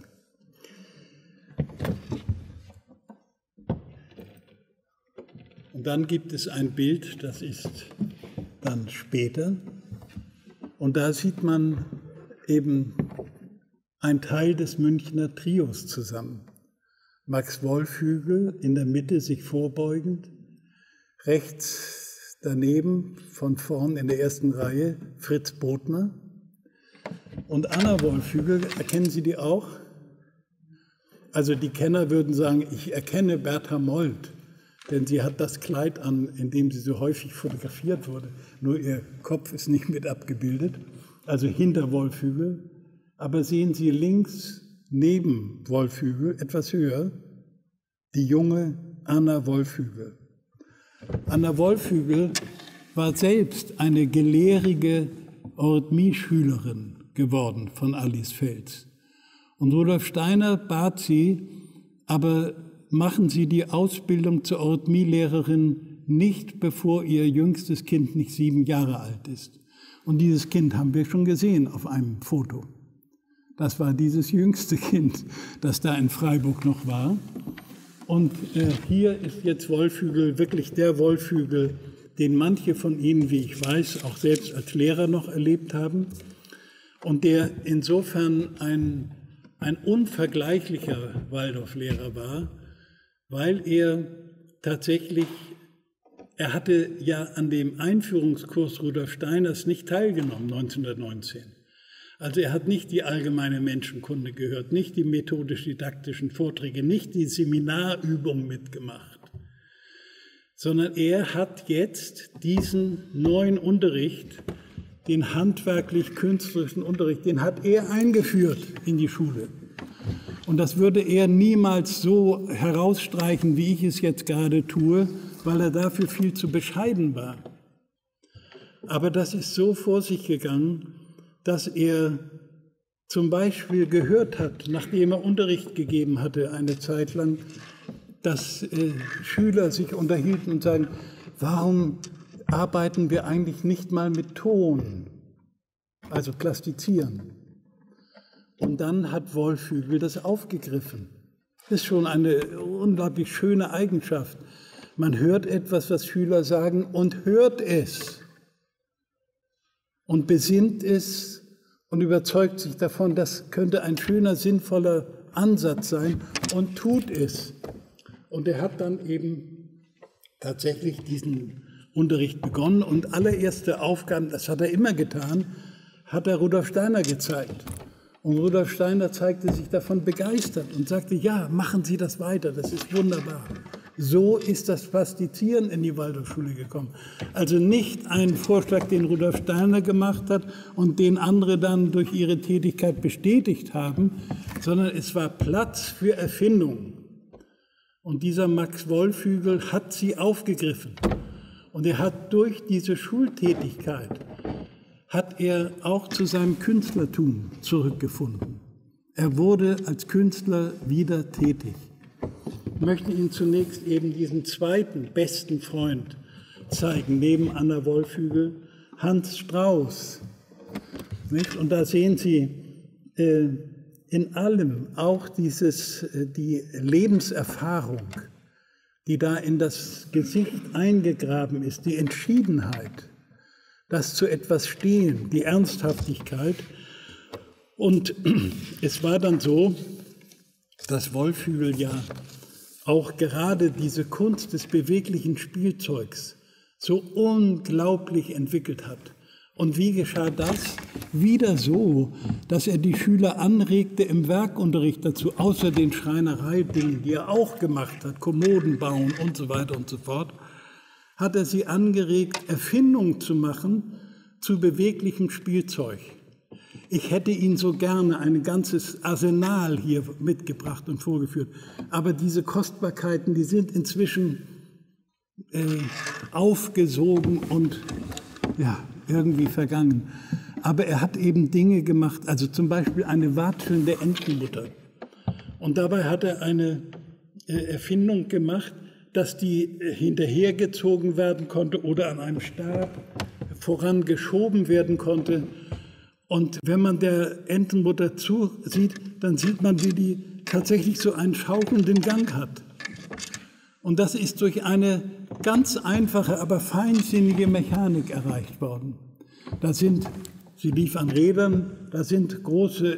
Und dann gibt es ein Bild, das ist dann später. Und da sieht man eben einen Teil des Münchner Trios zusammen. Max Wolfhügel in der Mitte sich vorbeugend, rechts daneben von vorn in der ersten Reihe Fritz Bodmer und Anna Wolfhügel, erkennen Sie die auch? Also die Kenner würden sagen, ich erkenne Bertha Molt, denn sie hat das Kleid an, in dem sie so häufig fotografiert wurde, nur ihr Kopf ist nicht mit abgebildet, also hinter Wolfhügel, aber sehen Sie links neben Wolfhügel, etwas höher, die junge Anna Wolfhügel. Anna Wolfhügel war selbst eine gelehrige Eurythmie-Schülerin geworden von Alice Fels. Und Rudolf Steiner bat sie, aber machen Sie die Ausbildung zur Eurythmielehrerin nicht, bevor Ihr jüngstes Kind nicht 7 Jahre alt ist. Und dieses Kind haben wir schon gesehen auf einem Foto. Das war dieses jüngste Kind, das da in Freiburg noch war. Und hier ist jetzt Wollfügel wirklich der Wollfügel, den manche von Ihnen, wie ich weiß, auch selbst als Lehrer noch erlebt haben und der insofern ein unvergleichlicher Waldorflehrer war, weil er tatsächlich, er hatte ja an dem Einführungskurs Rudolf Steiners nicht teilgenommen 1919. Also er hat nicht die allgemeine Menschenkunde gehört, nicht die methodisch-didaktischen Vorträge, nicht die Seminarübungen mitgemacht, sondern er hat jetzt diesen neuen Unterricht, den handwerklich-künstlerischen Unterricht, den hat er eingeführt in die Schule. Und das würde er niemals so herausstreichen, wie ich es jetzt gerade tue, weil er dafür viel zu bescheiden war. Aber das ist so vor sich gegangen, dass er zum Beispiel gehört hat, nachdem er Unterricht gegeben hatte eine Zeit lang, dass Schüler sich unterhielten und sagen, warum arbeiten wir eigentlich nicht mal mit Ton, also plastizieren. Und dann hat Wollfügel das aufgegriffen. Das ist schon eine unglaublich schöne Eigenschaft. Man hört etwas, was Schüler sagen, und hört es und besinnt es und überzeugt sich davon, das könnte ein schöner, sinnvoller Ansatz sein und tut es. Und er hat dann eben tatsächlich diesen Unterricht begonnen und allererste Aufgaben, das hat er immer getan, hat er Rudolf Steiner gezeigt. Und Rudolf Steiner zeigte sich davon begeistert und sagte, ja, machen Sie das weiter, das ist wunderbar. So ist das Plastizieren in die Waldorfschule gekommen. Also nicht ein Vorschlag, den Rudolf Steiner gemacht hat und den andere dann durch ihre Tätigkeit bestätigt haben, sondern es war Platz für Erfindung. Und dieser Max Wollfügel hat sie aufgegriffen. Und er hat durch diese Schultätigkeit, hat er auch zu seinem Künstlertum zurückgefunden. Er wurde als Künstler wieder tätig. Ich möchte Ihnen zunächst eben diesen zweiten besten Freund zeigen, neben Anna Wollfügel, Hans Strauß. Nicht? Und da sehen Sie in allem auch die Lebenserfahrung, die da in das Gesicht eingegraben ist, die Entschiedenheit, das zu etwas stehen, die Ernsthaftigkeit. Und es war dann so, dass Wollfügel ja auch gerade diese Kunst des beweglichen Spielzeugs so unglaublich entwickelt hat. Und wie geschah das? Wieder so, dass er die Schüler anregte im Werkunterricht dazu, außer den Schreinereidingen, die er auch gemacht hat, Kommoden bauen und so weiter und so fort, hat er sie angeregt, Erfindungen zu machen zu beweglichem Spielzeug. Ich hätte Ihnen so gerne ein ganzes Arsenal hier mitgebracht und vorgeführt. Aber diese Kostbarkeiten, die sind inzwischen aufgesogen und ja, irgendwie vergangen. Aber er hat eben Dinge gemacht, also zum Beispiel eine watschelnde Entenmutter. Und dabei hat er eine Erfindung gemacht, dass die hinterhergezogen werden konnte oder an einem Stab vorangeschoben werden konnte. Und wenn man der Entenmutter zusieht, dann sieht man, wie die tatsächlich so einen schaukelnden Gang hat. Und das ist durch eine ganz einfache, aber feinsinnige Mechanik erreicht worden. Sie lief an Rädern, da sind große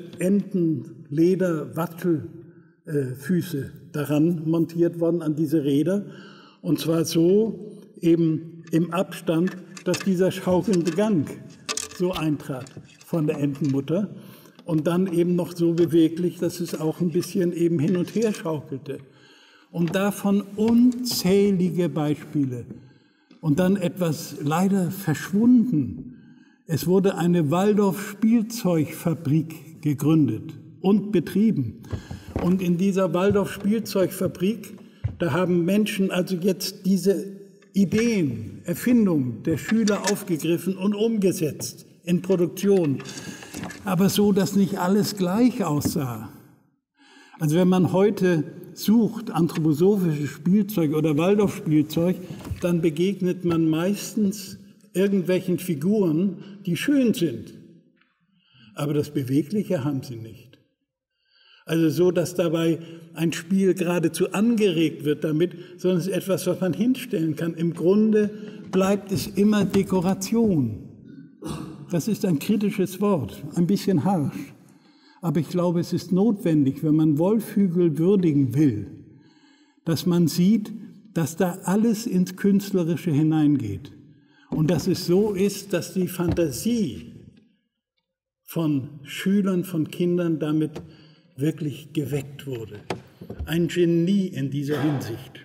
Entenleder-Watschelfüße daran montiert worden, an diese Räder. Und zwar so eben im Abstand, dass dieser schaukelnde Gang so eintrat von der Entenmutter und dann eben noch so beweglich, dass es auch ein bisschen eben hin und her schaukelte. Und davon unzählige Beispiele. Und dann etwas leider verschwunden. Es wurde eine Waldorf-Spielzeugfabrik gegründet und betrieben. Und in dieser Waldorf-Spielzeugfabrik, da haben Menschen also jetzt diese Ideen, Erfindungen der Schüler aufgegriffen und umgesetzt in Produktion. Aber so, dass nicht alles gleich aussah. Also wenn man heute sucht, anthroposophisches Spielzeug oder Waldorfspielzeug, dann begegnet man meistens irgendwelchen Figuren, die schön sind. Aber das Bewegliche haben sie nicht. Also so, dass dabei ein Spiel geradezu angeregt wird damit, sondern es ist etwas, was man hinstellen kann. Im Grunde bleibt es immer Dekoration. Das ist ein kritisches Wort, ein bisschen harsch. Aber ich glaube, es ist notwendig, wenn man Wolfhügel würdigen will, dass man sieht, dass da alles ins Künstlerische hineingeht. Und dass es so ist, dass die Fantasie von Schülern, von Kindern damit wirklich geweckt wurde. Ein Genie in dieser Hinsicht.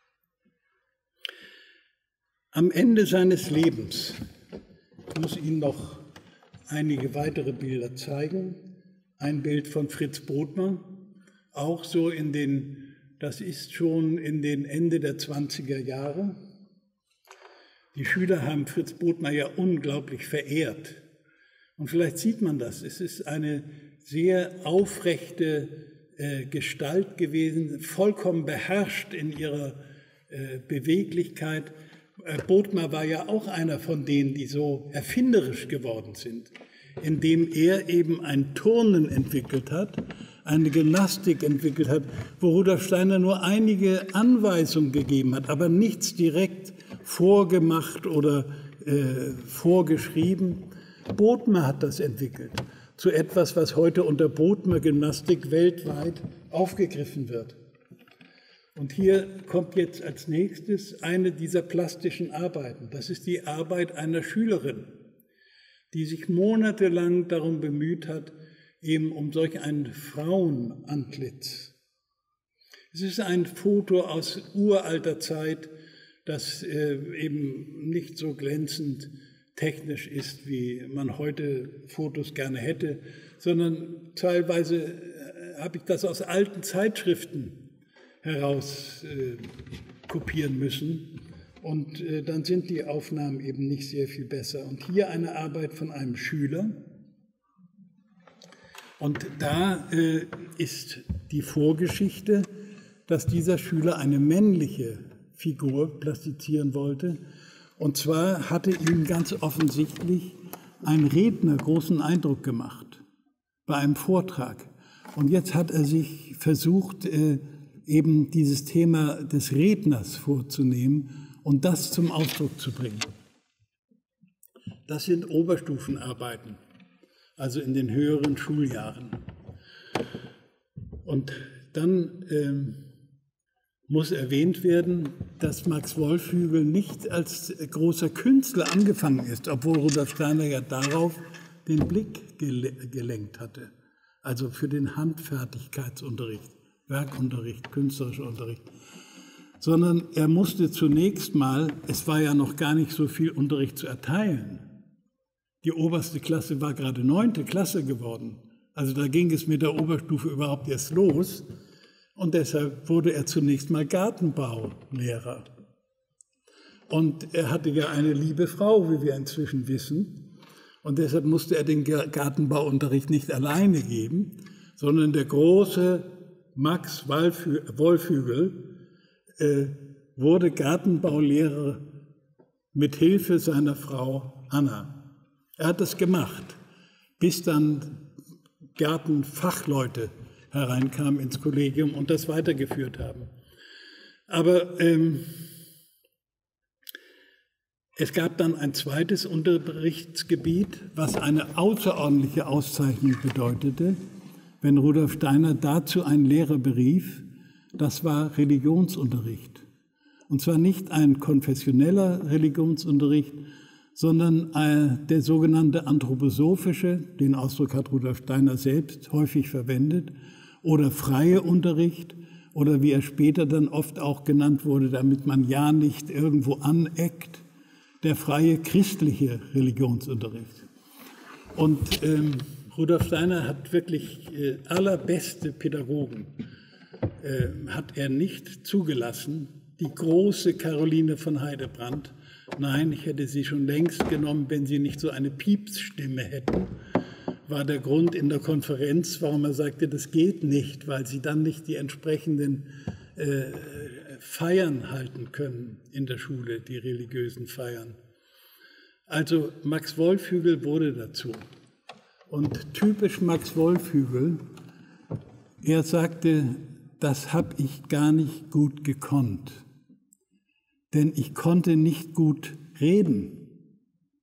Am Ende seines Lebens, ich muss Ihnen noch einige weitere Bilder zeigen. Ein Bild von Fritz Bodmer, auch so das ist schon in den Ende der 20er Jahre. Die Schüler haben Fritz Bodmer ja unglaublich verehrt. Und vielleicht sieht man das. Es ist eine sehr aufrechte Gestalt gewesen, vollkommen beherrscht in ihrer Beweglichkeit. Bodmer war ja auch einer von denen, die so erfinderisch geworden sind, indem er eben ein Turnen entwickelt hat, eine Gymnastik entwickelt hat, wo Rudolf Steiner nur einige Anweisungen gegeben hat, aber nichts direkt vorgemacht oder vorgeschrieben. Bodmer hat das entwickelt, zu etwas, was heute unter Bodmer-Gymnastik weltweit aufgegriffen wird. Und hier kommt jetzt als nächstes eine dieser plastischen Arbeiten. Das ist die Arbeit einer Schülerin, die sich monatelang darum bemüht hat, eben um solch ein Frauenantlitz. Es ist ein Foto aus uralter Zeit, das eben nicht so glänzend technisch ist, wie man heute Fotos gerne hätte, sondern teilweise habe ich das aus alten Zeitschriften heraus kopieren müssen. Und dann sind die Aufnahmen eben nicht sehr viel besser. Und hier eine Arbeit von einem Schüler. Und da ist die Vorgeschichte, dass dieser Schüler eine männliche Figur plastizieren wollte. Und zwar hatte ihm ganz offensichtlich ein Redner großen Eindruck gemacht bei einem Vortrag. Und jetzt hat er sich versucht, eben dieses Thema des Redners vorzunehmen und das zum Ausdruck zu bringen. Das sind Oberstufenarbeiten, also in den höheren Schuljahren. Und dann muss erwähnt werden, dass Max Wolfhügel nicht als großer Künstler angefangen ist, obwohl Rudolf Steiner ja darauf den Blick gelenkt hatte, also für den Handfertigkeitsunterricht, Werkunterricht, künstlerischer Unterricht, sondern er musste zunächst mal, es war ja noch gar nicht so viel Unterricht zu erteilen. Die oberste Klasse war gerade 9. Klasse geworden, also da ging es mit der Oberstufe überhaupt erst los. Und deshalb wurde er zunächst mal Gartenbaulehrer. Und er hatte ja eine liebe Frau, wie wir inzwischen wissen. Und deshalb musste er den Gartenbauunterricht nicht alleine geben, sondern der große Max Wolfhügel wurde Gartenbaulehrer mit Hilfe seiner Frau Anna. Er hat das gemacht, bis dann Gartenfachleute hereinkamen ins Kollegium und das weitergeführt haben. Aber es gab dann ein zweites Unterrichtsgebiet, was eine außerordentliche Auszeichnung bedeutete, wenn Rudolf Steiner dazu einen Lehrer berief. Das war Religionsunterricht. Und zwar nicht ein konfessioneller Religionsunterricht, sondern der sogenannte anthroposophische, den Ausdruck hat Rudolf Steiner selbst häufig verwendet, oder freie Unterricht, oder wie er später dann oft auch genannt wurde, damit man ja nicht irgendwo aneckt, der freie christliche Religionsunterricht. Und Rudolf Steiner hat wirklich allerbeste Pädagogen, hat er nicht zugelassen. Die große Caroline von Heidebrand, nein, ich hätte sie schon längst genommen, wenn sie nicht so eine Piepsstimme hätten. war der Grund in der Konferenz, warum er sagte, das geht nicht, weil sie dann nicht die entsprechenden Feiern halten können in der Schule, die religiösen Feiern. Also Max Wollfügel wurde dazu. Und typisch Max Wollfügel, er sagte, das habe ich gar nicht gut gekonnt, denn ich konnte nicht gut reden.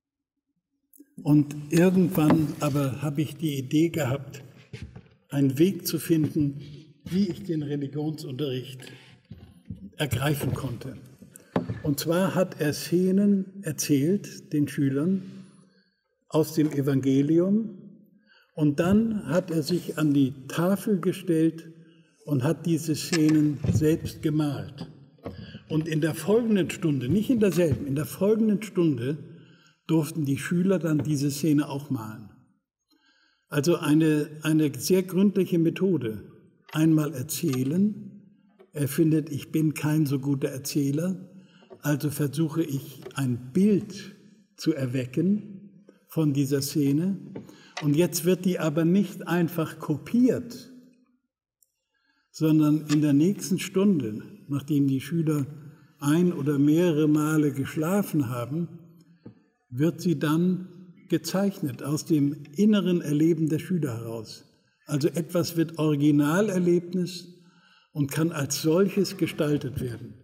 Und irgendwann aber habe ich die Idee gehabt, einen Weg zu finden, wie ich den Religionsunterricht ergreifen konnte. Und zwar hat er Szenen erzählt den Schülern aus dem Evangelium und dann hat er sich an die Tafel gestellt und hat diese Szenen selbst gemalt. Und in der folgenden Stunde, nicht in derselben, in der folgenden Stunde durften die Schüler dann diese Szene auch malen. Also eine sehr gründliche Methode. Einmal erzählen. Er findet, ich bin kein so guter Erzähler, also versuche ich ein Bild zu erwecken von dieser Szene. Und jetzt wird die aber nicht einfach kopiert, sondern in der nächsten Stunde, nachdem die Schüler ein oder mehrere Male geschlafen haben, wird sie dann gezeichnet aus dem inneren Erleben der Schüler heraus. Also etwas wird Originalerlebnis und kann als solches gestaltet werden.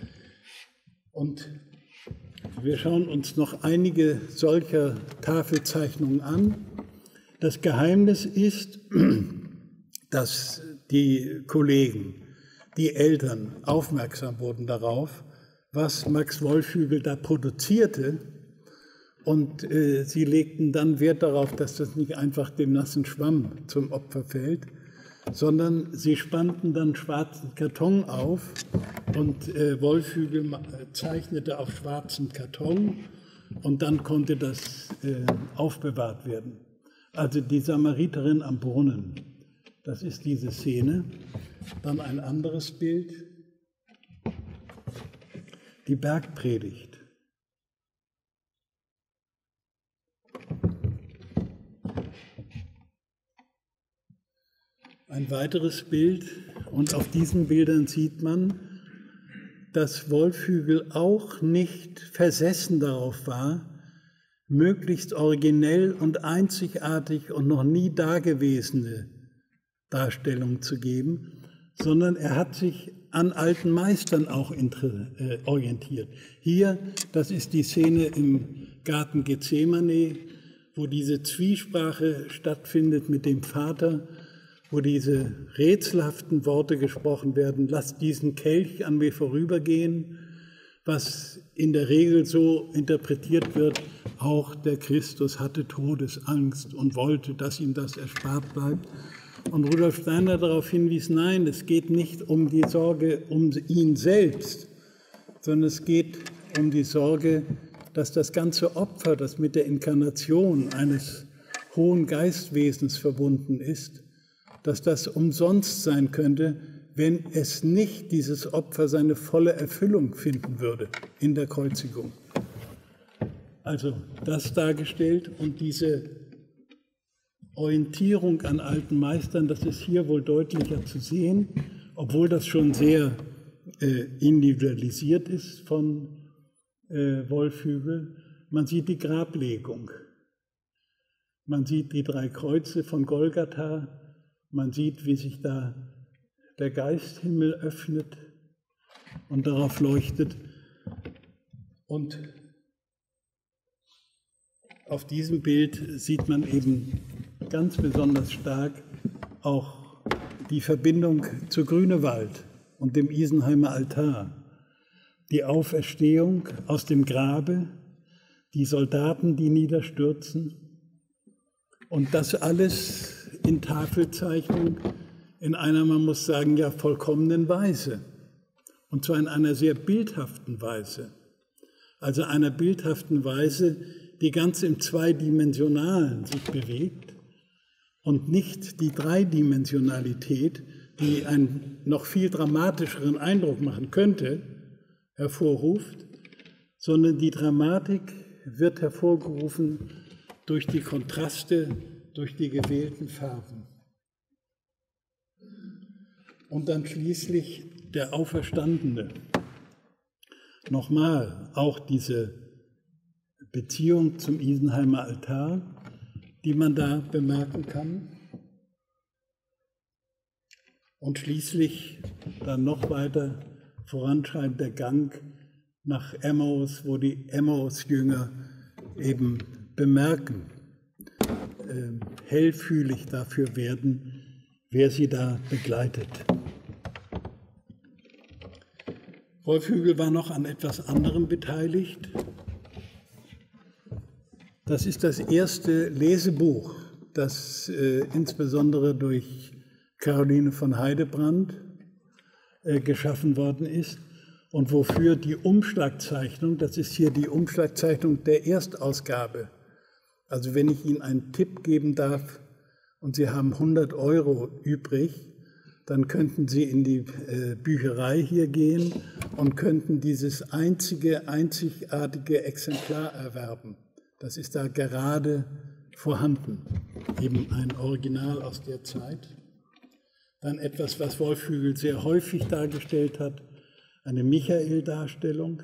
Und wir schauen uns noch einige solcher Tafelzeichnungen an. Das Geheimnis ist, dass die Kollegen, die Eltern aufmerksam wurden darauf, was Max Wollfügel da produzierte. Und sie legten dann Wert darauf, dass das nicht einfach dem nassen Schwamm zum Opfer fällt, sondern sie spannten dann schwarzen Karton auf und Wollfügel zeichnete auf schwarzen Karton und dann konnte das aufbewahrt werden. Also die Samariterin am Brunnen, das ist diese Szene. Dann ein anderes Bild, die Bergpredigt. Ein weiteres Bild, und auf diesen Bildern sieht man, dass Wollfügel auch nicht versessen darauf war, möglichst originell und einzigartig und noch nie dagewesene Darstellungen zu geben, sondern er hat sich an alten Meistern auch orientiert. Hier, das ist die Szene im Garten Gethsemane, wo diese Zwiesprache stattfindet mit dem Vater, wo diese rätselhaften Worte gesprochen werden, lasst diesen Kelch an mir vorübergehen, was in der Regel so interpretiert wird, auch der Christus hatte Todesangst und wollte, dass ihm das erspart bleibt. Und Rudolf Steiner darauf hinwies, nein, es geht nicht um die Sorge um ihn selbst, sondern es geht um die Sorge, dass das ganze Opfer, das mit der Inkarnation eines hohen Geistwesens verbunden ist, dass das umsonst sein könnte, wenn es nicht dieses Opfer seine volle Erfüllung finden würde in der Kreuzigung. Also das dargestellt und diese Orientierung an alten Meistern, das ist hier wohl deutlicher zu sehen, obwohl das schon sehr individualisiert ist von Wollfügel. Man sieht die Grablegung, man sieht die 3 Kreuze von Golgatha, man sieht, wie sich da der Geisthimmel öffnet und darauf leuchtet. Und auf diesem Bild sieht man eben ganz besonders stark auch die Verbindung zu Grünewald und dem Isenheimer Altar. Die Auferstehung aus dem Grabe, die Soldaten, die niederstürzen und das alles in Tafelzeichnung in einer, man muss sagen, ja vollkommenen Weise. Und zwar in einer sehr bildhaften Weise. Also einer bildhaften Weise, die ganz im Zweidimensionalen sich bewegt und nicht die Dreidimensionalität, die einen noch viel dramatischeren Eindruck machen könnte, hervorruft, sondern die Dramatik wird hervorgerufen durch die Kontraste durch die gewählten Farben. Und dann schließlich der Auferstandene. Nochmal, auch diese Beziehung zum Isenheimer Altar, die man da bemerken kann. Und schließlich dann noch weiter voranschreitender Gang nach Emmaus, wo die Emmaus-Jünger eben bemerken, hellfühlig dafür werden, wer sie da begleitet. Wolfhügel war noch an etwas anderem beteiligt. Das ist das erste Lesebuch, das insbesondere durch Caroline von Heidebrand geschaffen worden ist und wofür die Umschlagzeichnung, das ist hier die Umschlagzeichnung der Erstausgabe. Also wenn ich Ihnen einen Tipp geben darf und Sie haben 100 € übrig, dann könnten Sie in die Bücherei hier gehen und könnten dieses einzigartige Exemplar erwerben. Das ist da gerade vorhanden, eben ein Original aus der Zeit. Dann etwas, was Wolfhügel sehr häufig dargestellt hat, eine Michael-Darstellung.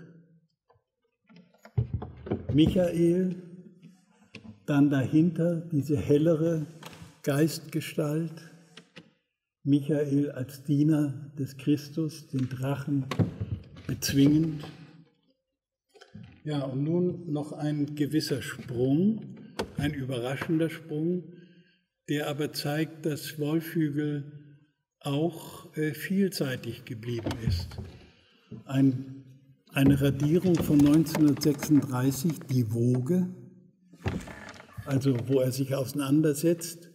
Michael, dann dahinter diese hellere Geistgestalt, Michael als Diener des Christus, den Drachen bezwingend. Ja, und nun noch ein gewisser Sprung, ein überraschender Sprung, der aber zeigt, dass Wolfhügel auch vielseitig geblieben ist. Eine Radierung von 1936, die Woge, also wo er sich auseinandersetzt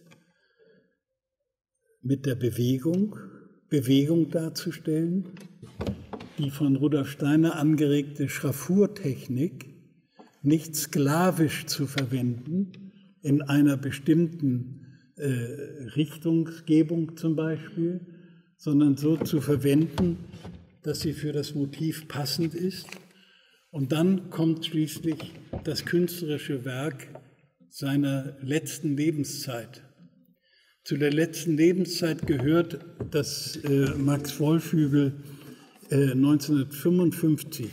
mit der Bewegung darzustellen, die von Rudolf Steiner angeregte Schraffurtechnik, nicht sklavisch zu verwenden, in einer bestimmten Richtungsgebung zum Beispiel, sondern so zu verwenden, dass sie für das Motiv passend ist. Und dann kommt schließlich das künstlerische Werk seiner letzten Lebenszeit. Zu der letzten Lebenszeit gehört, dass Max Wolfhügel 1955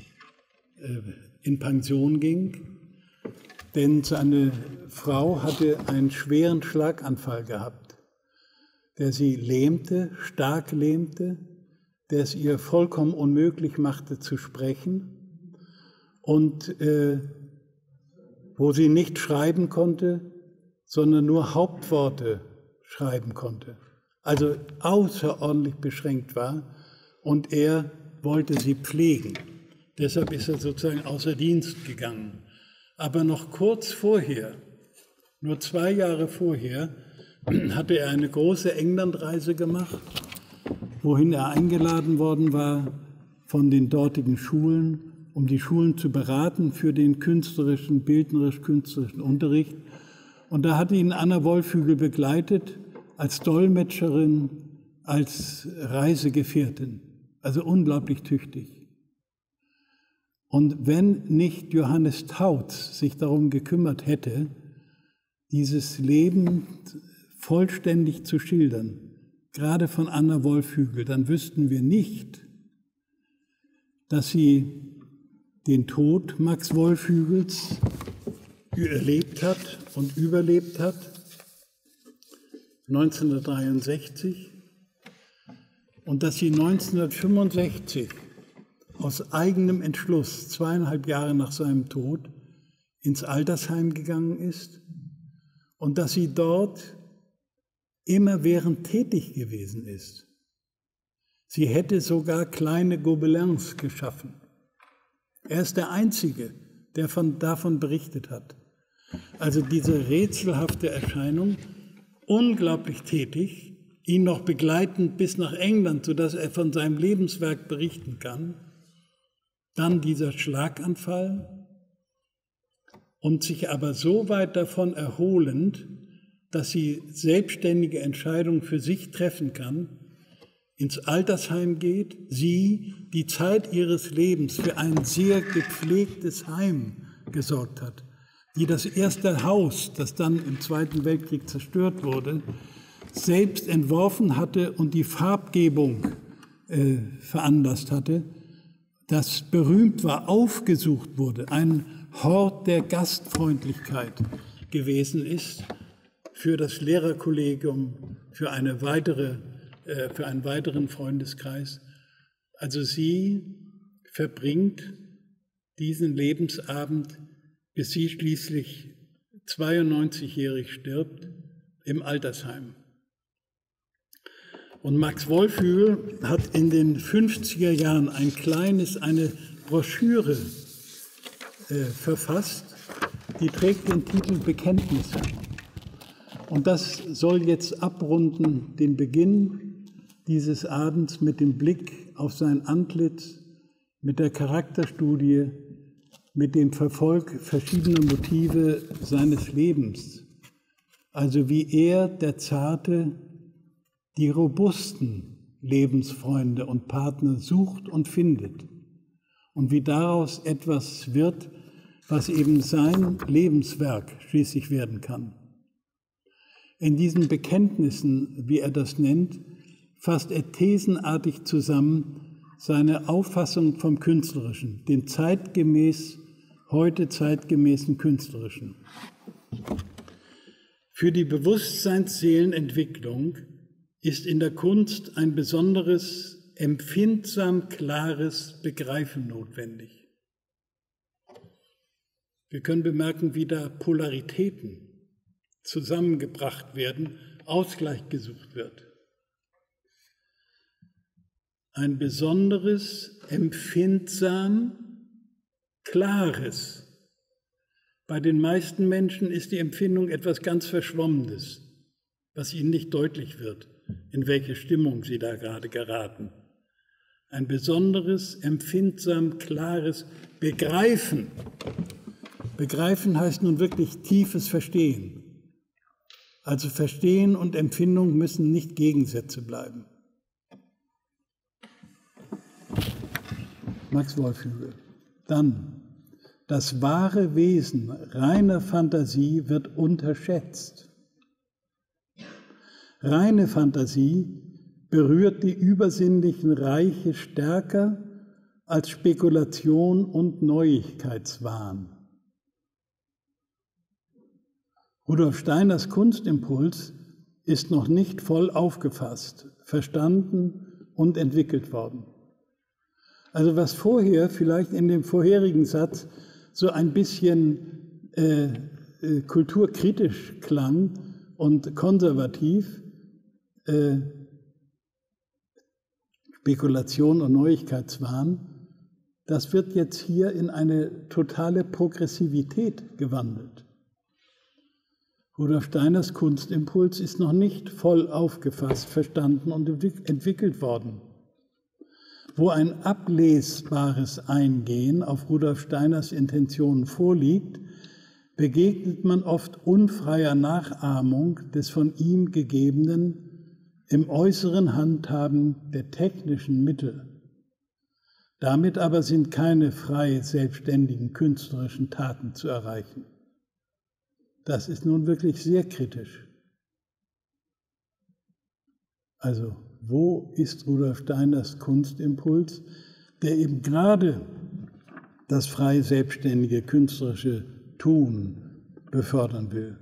in Pension ging, denn seine Frau hatte einen schweren Schlaganfall gehabt, der sie lähmte, stark lähmte, der es ihr vollkommen unmöglich machte zu sprechen und wo sie nicht schreiben konnte, sondern nur Hauptworte schreiben konnte, also außerordentlich beschränkt war und er wollte sie pflegen. Deshalb ist er sozusagen außer Dienst gegangen. Aber noch kurz vorher, nur 2 Jahre vorher, hatte er eine große Englandreise gemacht, wohin er eingeladen worden war von den dortigen Schulen, um die Schulen zu beraten für den bildnerisch-künstlerischen Unterricht. Und da hatte ihn Anna Wolfhügel begleitet als Dolmetscherin, als Reisegefährtin, also unglaublich tüchtig. Und wenn nicht Johannes Tautz sich darum gekümmert hätte, dieses Leben vollständig zu schildern, gerade von Anna Wolfhügel, dann wüssten wir nicht, dass sie den Tod Max Wolfhügels erlebt hat und überlebt hat, 1963, und dass sie 1965 aus eigenem Entschluss, 2,5 Jahre nach seinem Tod, ins Altersheim gegangen ist und dass sie dort immerwährend tätig gewesen ist. Sie hätte sogar kleine Gobelins geschaffen. Er ist der Einzige, der davon berichtet hat. Also diese rätselhafte Erscheinung, unglaublich tätig, ihn noch begleitend bis nach England, sodass er von seinem Lebenswerk berichten kann. Dann dieser Schlaganfall und sich aber so weit davon erholend, dass sie selbstständige Entscheidungen für sich treffen kann, ins Altersheim geht, sie die Zeit ihres Lebens für ein sehr gepflegtes Heim gesorgt hat, die das erste Haus, das dann im Zweiten Weltkrieg zerstört wurde, selbst entworfen hatte und die Farbgebung veranlasst hatte, das berühmt war, aufgesucht wurde, ein Hort der Gastfreundlichkeit gewesen ist für das Lehrerkollegium, für einen weiteren Freundeskreis. Also sie verbringt diesen Lebensabend, bis sie schließlich 92-jährig stirbt, im Altersheim. Und Max Wollfügel hat in den 50er Jahren eine Broschüre verfasst, die trägt den Titel Bekenntnisse. Und das soll jetzt abrunden den Beginn dieses Abends mit dem Blick auf sein Antlitz, mit der Charakterstudie, mit dem Verfolg verschiedener Motive seines Lebens. Also wie er, der Zarte, die robusten Lebensfreunde und Partner sucht und findet und wie daraus etwas wird, was eben sein Lebenswerk schließlich werden kann. In diesen Bekenntnissen, wie er das nennt, fasst er thesenartig zusammen seine Auffassung vom Künstlerischen, dem heute zeitgemäßen Künstlerischen. Für die Bewusstseinsseelenentwicklung ist in der Kunst ein besonderes, empfindsam klares Begreifen notwendig. Wir können bemerken, wie da Polaritäten zusammengebracht werden, Ausgleich gesucht wird. Ein besonderes, empfindsam klares. Bei den meisten Menschen ist die Empfindung etwas ganz Verschwommenes, was ihnen nicht deutlich wird, in welche Stimmung sie da gerade geraten. Ein besonderes, empfindsam klares Begreifen. Begreifen heißt nun wirklich tiefes Verstehen. Also Verstehen und Empfindung müssen nicht Gegensätze bleiben. Max Wollfügel. Dann, das wahre Wesen reiner Fantasie wird unterschätzt. Reine Fantasie berührt die übersinnlichen Reiche stärker als Spekulation und Neuigkeitswahn. Rudolf Steiners Kunstimpuls ist noch nicht voll aufgefasst, verstanden und entwickelt worden. Also was vorher vielleicht in dem vorherigen Satz so ein bisschen kulturkritisch klang und konservativ, Spekulation und Neuigkeitswahn, das wird jetzt hier in eine totale Progressivität gewandelt. Rudolf Steiners Kunstimpuls ist noch nicht voll aufgefasst, verstanden und entwickelt worden. Wo ein ablesbares Eingehen auf Rudolf Steiners Intentionen vorliegt, begegnet man oft unfreier Nachahmung des von ihm Gegebenen im äußeren Handhaben der technischen Mittel. Damit aber sind keine frei selbstständigen künstlerischen Taten zu erreichen. Das ist nun wirklich sehr kritisch. Also, wo ist Rudolf Steiners Kunstimpuls, der eben gerade das frei selbstständige künstlerische Tun befördern will?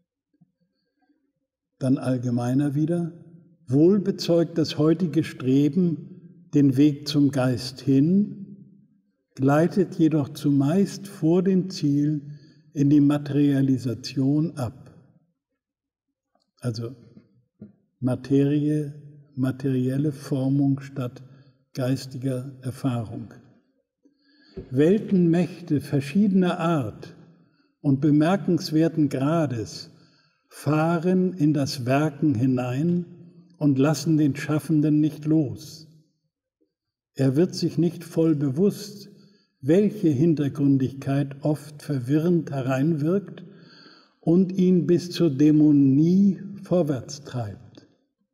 Dann allgemeiner wieder, wohl bezeugt das heutige Streben den Weg zum Geist hin, gleitet jedoch zumeist vor dem Ziel in die Materialisation ab. Also materielle Formung statt geistiger Erfahrung. Weltenmächte verschiedener Art und bemerkenswerten Grades fahren in das Werken hinein und lassen den Schaffenden nicht los. Er wird sich nicht voll bewusst, welche Hintergründigkeit oft verwirrend hereinwirkt und ihn bis zur Dämonie vorwärts treibt.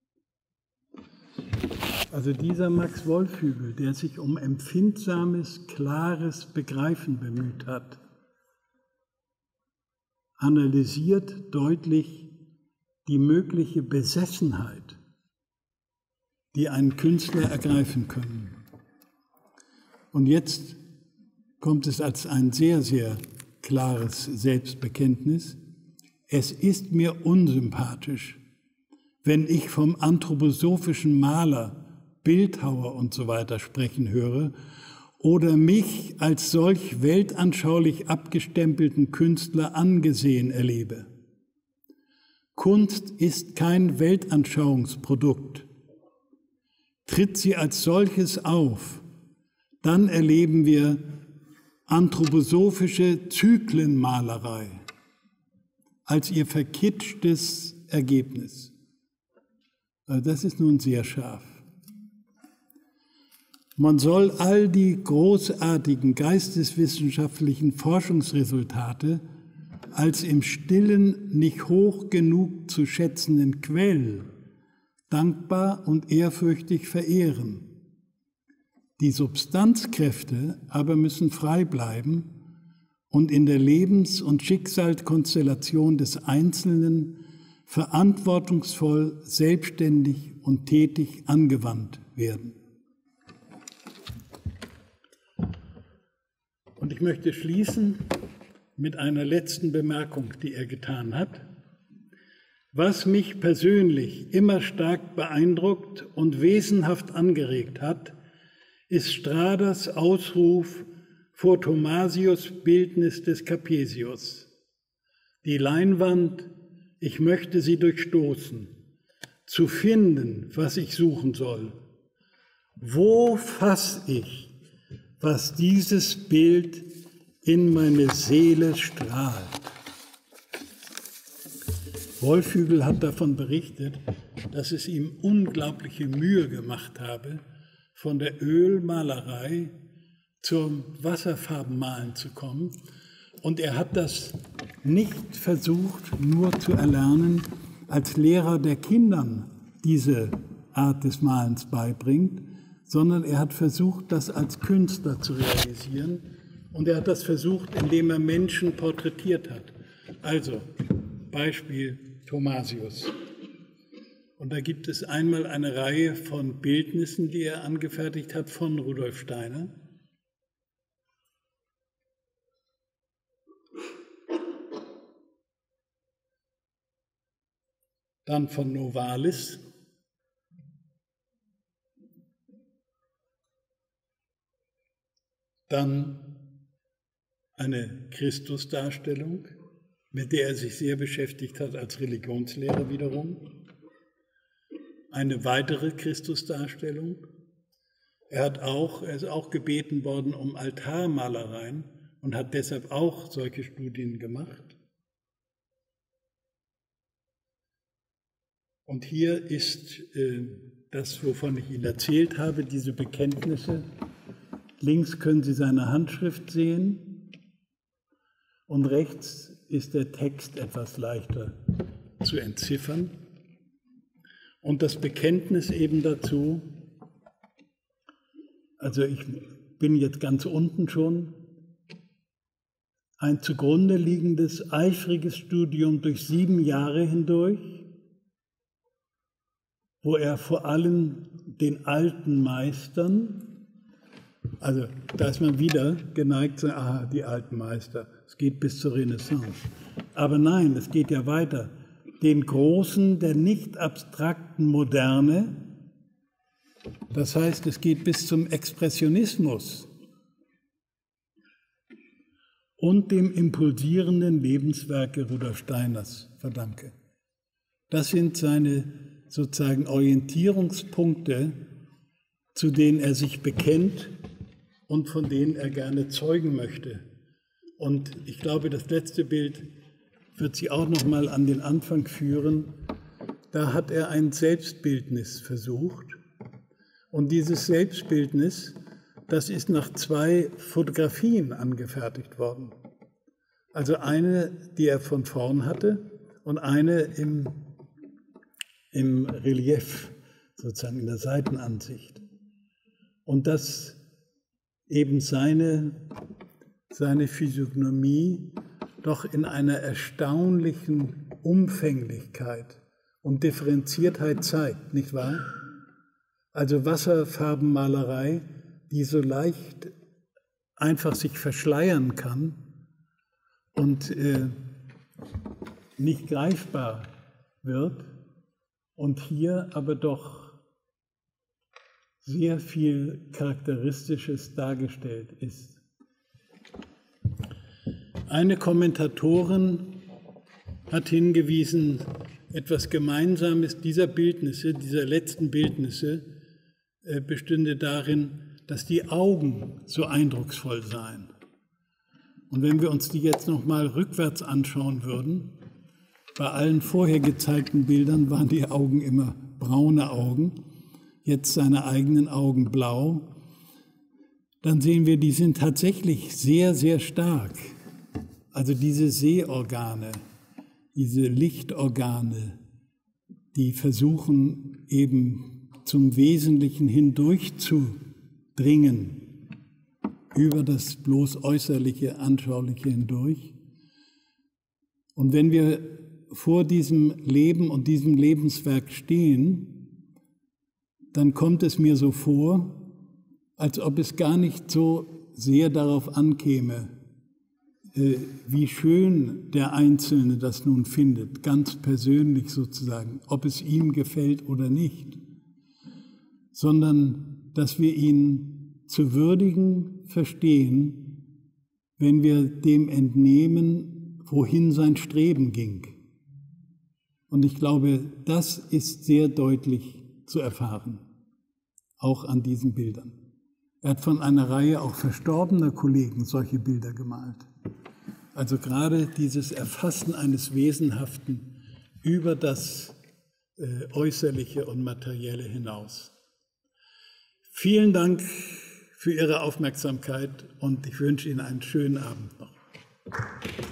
Also dieser Max Wollfügel, der sich um empfindsames, klares Begreifen bemüht hat, analysiert deutlich die mögliche Besessenheit, die einen Künstler ergreifen können. Und jetzt kommt es als ein sehr, sehr klares Selbstbekenntnis. Es ist mir unsympathisch, wenn ich vom anthroposophischen Maler, Bildhauer und so weiter sprechen höre oder mich als solch weltanschaulich abgestempelten Künstler angesehen erlebe. Kunst ist kein Weltanschauungsprodukt. Tritt sie als solches auf, dann erleben wir anthroposophische Zyklenmalerei als ihr verkitschtes Ergebnis. Also das ist nun sehr scharf. Man soll all die großartigen geisteswissenschaftlichen Forschungsresultate als im Stillen nicht hoch genug zu schätzenden Quell dankbar und ehrfürchtig verehren. Die Substanzkräfte aber müssen frei bleiben und in der Lebens- und Schicksalskonstellation des Einzelnen verantwortungsvoll, selbstständig und tätig angewandt werden. Und ich möchte schließen mit einer letzten Bemerkung, die er getan hat. Was mich persönlich immer stark beeindruckt und wesenhaft angeregt hat, ist Straders Ausruf vor Thomasius' Bildnis des Capesius. Die Leinwand, ich möchte sie durchstoßen, zu finden, was ich suchen soll. Wo fass ich, was dieses Bild in meine Seele strahlt? Wolfhügel hat davon berichtet, dass es ihm unglaubliche Mühe gemacht habe, von der Ölmalerei zum Wasserfarbenmalen zu kommen. Und er hat das nicht versucht, nur zu erlernen, als Lehrer der Kindern diese Art des Malens beibringt, sondern er hat versucht, das als Künstler zu realisieren. Und er hat das versucht, indem er Menschen porträtiert hat. Also, Beispiel Thomasius. Und da gibt es einmal eine Reihe von Bildnissen, die er angefertigt hat von Rudolf Steiner. Dann von Novalis. Dann eine Christusdarstellung, mit der er sich sehr beschäftigt hat als Religionslehrer wiederum. Eine weitere Christusdarstellung. Er ist auch gebeten worden um Altarmalereien und hat deshalb auch solche Studien gemacht. Und hier ist das, wovon ich Ihnen erzählt habe, diese Bekenntnisse. Links können Sie seine Handschrift sehen und rechts ist der Text etwas leichter zu entziffern. Und das Bekenntnis eben dazu, also ich bin jetzt ganz unten schon, ein zugrunde liegendes, eifriges Studium durch 7 Jahre hindurch, wo er vor allem den alten Meistern, also da ist man wieder geneigt zu sagen, die alten Meister, es geht bis zur Renaissance. Aber nein, es geht ja weiter. Den Großen der nicht abstrakten Moderne, das heißt, es geht bis zum Expressionismus und dem impulsierenden Lebenswerke Rudolf Steiners verdanke. Das sind seine sozusagen Orientierungspunkte, zu denen er sich bekennt und von denen er gerne zeugen möchte. Und ich glaube, das letzte Bild wird Sie auch noch mal an den Anfang führen. Da hat er ein Selbstbildnis versucht. Und dieses Selbstbildnis, das ist nach 2 Fotografien angefertigt worden. Also eine, die er von vorn hatte und eine im Relief, sozusagen in der Seitenansicht. Und dass eben seine Physiognomie doch in einer erstaunlichen Umfänglichkeit und Differenziertheit zeigt, nicht wahr? Also Wasserfarbenmalerei, die so leicht einfach sich verschleiern kann und nicht greifbar wird und hier aber doch sehr viel Charakteristisches dargestellt ist. Eine Kommentatorin hat hingewiesen, etwas Gemeinsames dieser Bildnisse, dieser letzten Bildnisse, bestünde darin, dass die Augen so eindrucksvoll seien. Und wenn wir uns die jetzt nochmal rückwärts anschauen würden, bei allen vorher gezeigten Bildern waren die Augen immer braune Augen, jetzt seine eigenen Augen blau, dann sehen wir, die sind tatsächlich sehr, sehr stark. Also diese Sehorgane, diese Lichtorgane, die versuchen eben zum Wesentlichen hindurchzudringen, über das bloß Äußerliche, Anschauliche hindurch. Und wenn wir vor diesem Leben und diesem Lebenswerk stehen, dann kommt es mir so vor, als ob es gar nicht so sehr darauf ankäme, wie schön der Einzelne das nun findet, ganz persönlich sozusagen, ob es ihm gefällt oder nicht, sondern dass wir ihn zu würdigen verstehen, wenn wir dem entnehmen, wohin sein Streben ging. Und ich glaube, das ist sehr deutlich zu erfahren, auch an diesen Bildern. Er hat von einer Reihe auch verstorbener Kollegen solche Bilder gemalt. Also gerade dieses Erfassen eines Wesenhaften über das Äußerliche und Materielle hinaus. Vielen Dank für Ihre Aufmerksamkeit und ich wünsche Ihnen einen schönen Abend noch.